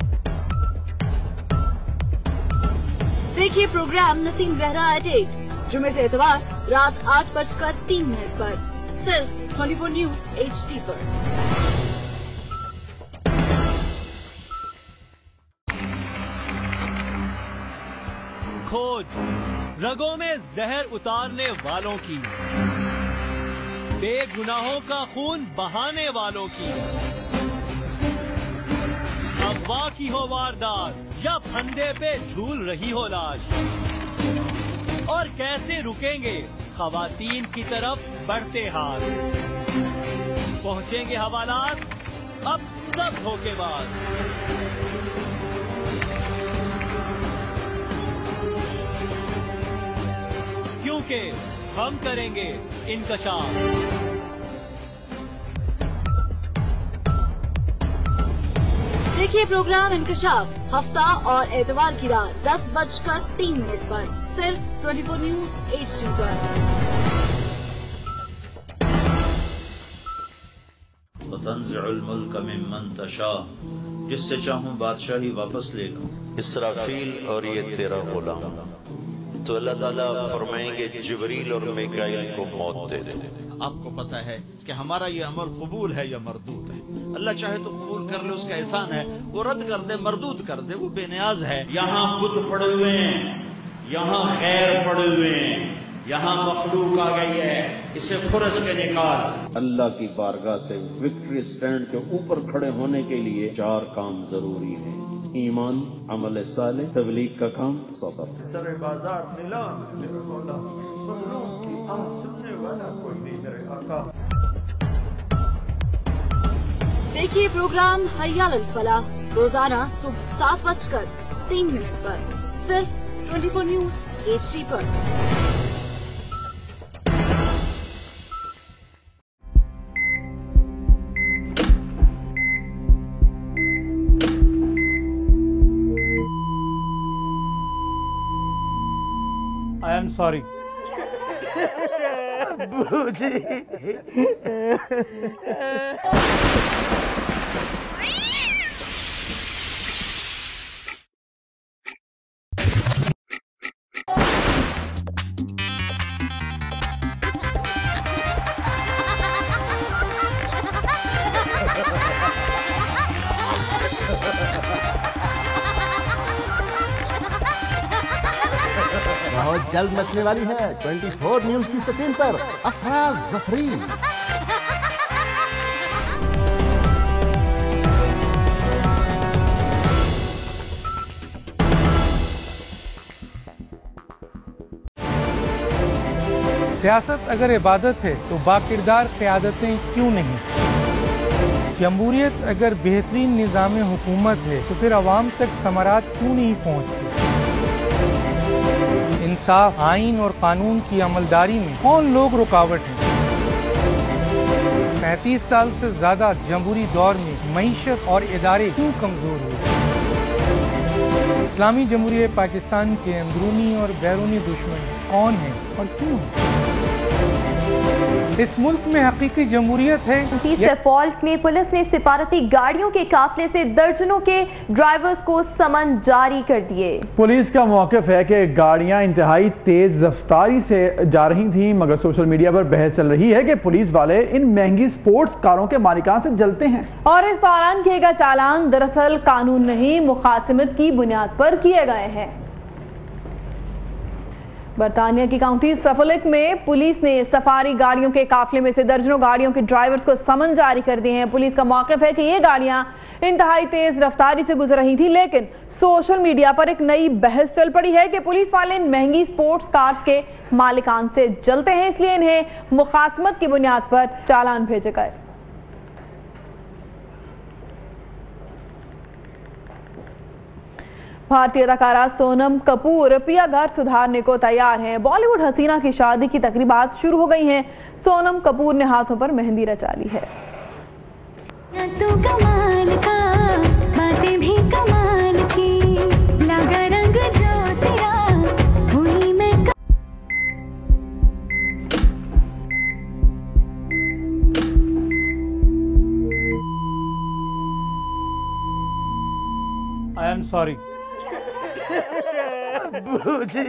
O: देखिए programme Naseem Zahra eight eight जुमे से इतवार रात आठ बजकर तीन मिनट पर सिर्फ चौबीस न्यूज एच डी पर।
N: खोज रगों में जहर उतारने वालों की, बेगुनाहों का खून बहाने वालों की। अगवा की हो वारदात या फंदे पे झूल रही हो लाश, और कैसे रुकेंगे खवातीन की तरफ बढ़ते हाथ। पहुंचेंगे हवालात अब सब धोखेबाज। क्योंकि हम करेंगे इनकशाफ।
O: देखिए प्रोग्राम इंकशाफ हफ्ता और एतवार की रात दस बजकर तीन मिनट पर सिर्फ चौबीस न्यूज एच डी पर।
T: तंज़िउल मुल्क मिम्मन तशा, जिससे चाहूं बादशाही वापस ले लूं। इसराफील और ये तेरा गुलाम, तो अल्लाह ताला फरमाएंगे जिब्रील और मिकाईल को मौत दे दे।
U: आपको पता है कि हमारा ये अमल कबूल है या मरदूद है। अल्लाह चाहे तो कबूल कर ले, उसका एहसान है। वो रद्द कर दे, मरदूद कर दे, वो बेनियाज है।
V: यहाँ बुत पड़े हुए हैं, यहाँ खैर पड़े हुए हैं, यहाँ मखलूक आ गई है, इसे फुरज के निकाल।
J: अल्लाह की बारगाह से विक्ट्री स्टैंड के ऊपर खड़े होने के लिए चार काम जरूरी हैं: ईमान, अमल साले, तबलीग का काम, सब्र।
W: सरे बाजार नीलाम मेरे मौला, मखलूक की आह सुनने वाला कोई नहीं मेरे आका।
O: देखिए प्रोग्राम हरियाल फला रोजाना सुबह सात बजकर तीन मिनट पर सिर्फ चौबीस न्यूज एच डी पर।
M: I am sorry.
P: बूजी।
F: जल्द मचने वाली है चौबीस न्यूज की स्क्रीन पर अफरा जफरी।
M: सियासत अगर इबादत है तो बाकिरदार क़यादतें क्यों नहीं? जमहूरियत अगर बेहतरीन निज़ाम हुकूमत है तो फिर अवाम तक समारात क्यों नहीं पहुंचती? इंसाफ, आइन और कानून की अमलदारी में कौन लोग रुकावट हैं? पैंतीस साल से ज्यादा जमहूरी दौर में मईशत और इदारे क्यों कमजोर हुए? इस्लामी जमहूरियत पाकिस्तान के अंदरूनी और बैरूनी दुश्मन कौन हैं और क्यों हैं? इस मुल्क में हकीकी जमहूरियत है।
B: से फॉल्ट में पुलिस ने सिफारती गाड़ियों के काफिले से दर्जनों के ड्राइवर्स को समन जारी कर दिए।
D: पुलिस का मौक़िफ़ है कि गाड़ियां इंतहाई तेज रफ्तारी से जा रही थीं, मगर सोशल मीडिया पर बहस चल रही है कि पुलिस वाले इन महंगी स्पोर्ट्स कारों के मालिकान से जलते हैं
A: और इस दौरान किए गए चालान दरअसल कानून नहीं मुखासिमत की बुनियाद पर किए गए हैं। बरतानिया की काउंटी सफोल्क में पुलिस ने सफारी गाड़ियों के काफिले में से दर्जनों गाड़ियों के ड्राइवर्स को समन जारी कर दिए हैं। पुलिस का मौक़िफ़ है कि ये गाड़ियां इंतहाई तेज रफ्तारी से गुजर रही थी, लेकिन सोशल मीडिया पर एक नई बहस चल पड़ी है कि पुलिस वाले इन महंगी स्पोर्ट्स कार्स के मालिकान से जलते हैं, इसलिए इन्हें मुखासमत की बुनियाद पर चालान भेजे गए। भारतीय अदाकारा सोनम कपूर पिया घर सुधारने को तैयार हैं। बॉलीवुड हसीना की शादी की तकरीबात शुरू हो गई हैं। सोनम कपूर ने हाथों पर मेहंदी रचा ली है।
C: तो कमाल का, बातें भी कमाल की, लगा रंग जो तेरा, हुई मैं
M: आई एम सॉरी
C: बूजी।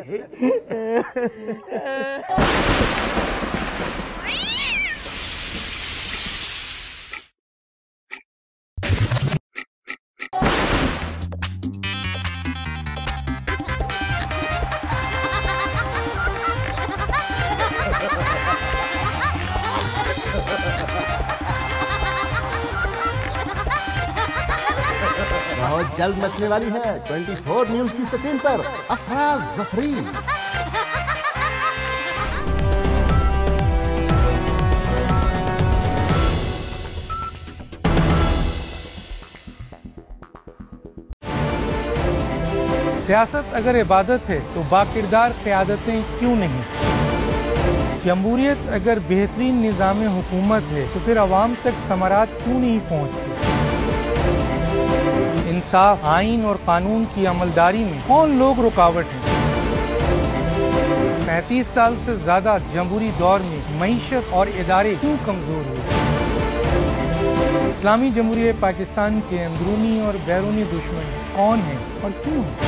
F: बहुत जल्द मचने वाली है चौबीस न्यूज की स्क्रीन पर अफरा जफरी।
M: सियासत अगर इबादत है तो बाकिरदार क़यादतें क्यों नहीं? जमहूरियत अगर बेहतरीन निज़ाम हुकूमत है तो फिर अवाम तक समारात क्यों नहीं पहुंचती? इंसाफ, आइन और कानून की अमलदारी में कौन लोग रुकावट हैं? पैंतीस साल से ज्यादा जमहूरी दौर में मईशत और इदारे क्यों कमजोर हुए? इस्लामी जमहूरियत पाकिस्तान के अंदरूनी और बैरूनी दुश्मन कौन हैं और क्यों हैं?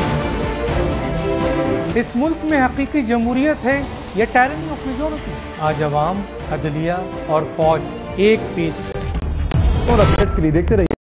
M: इस मुल्क में हकीकी जमहूरियत है या टायरनी ऑफ मेजॉरिटी? आज अवाम, अदलिया और फौज एक पीस।
D: और अपडेट्स के लिए देखते रहिए।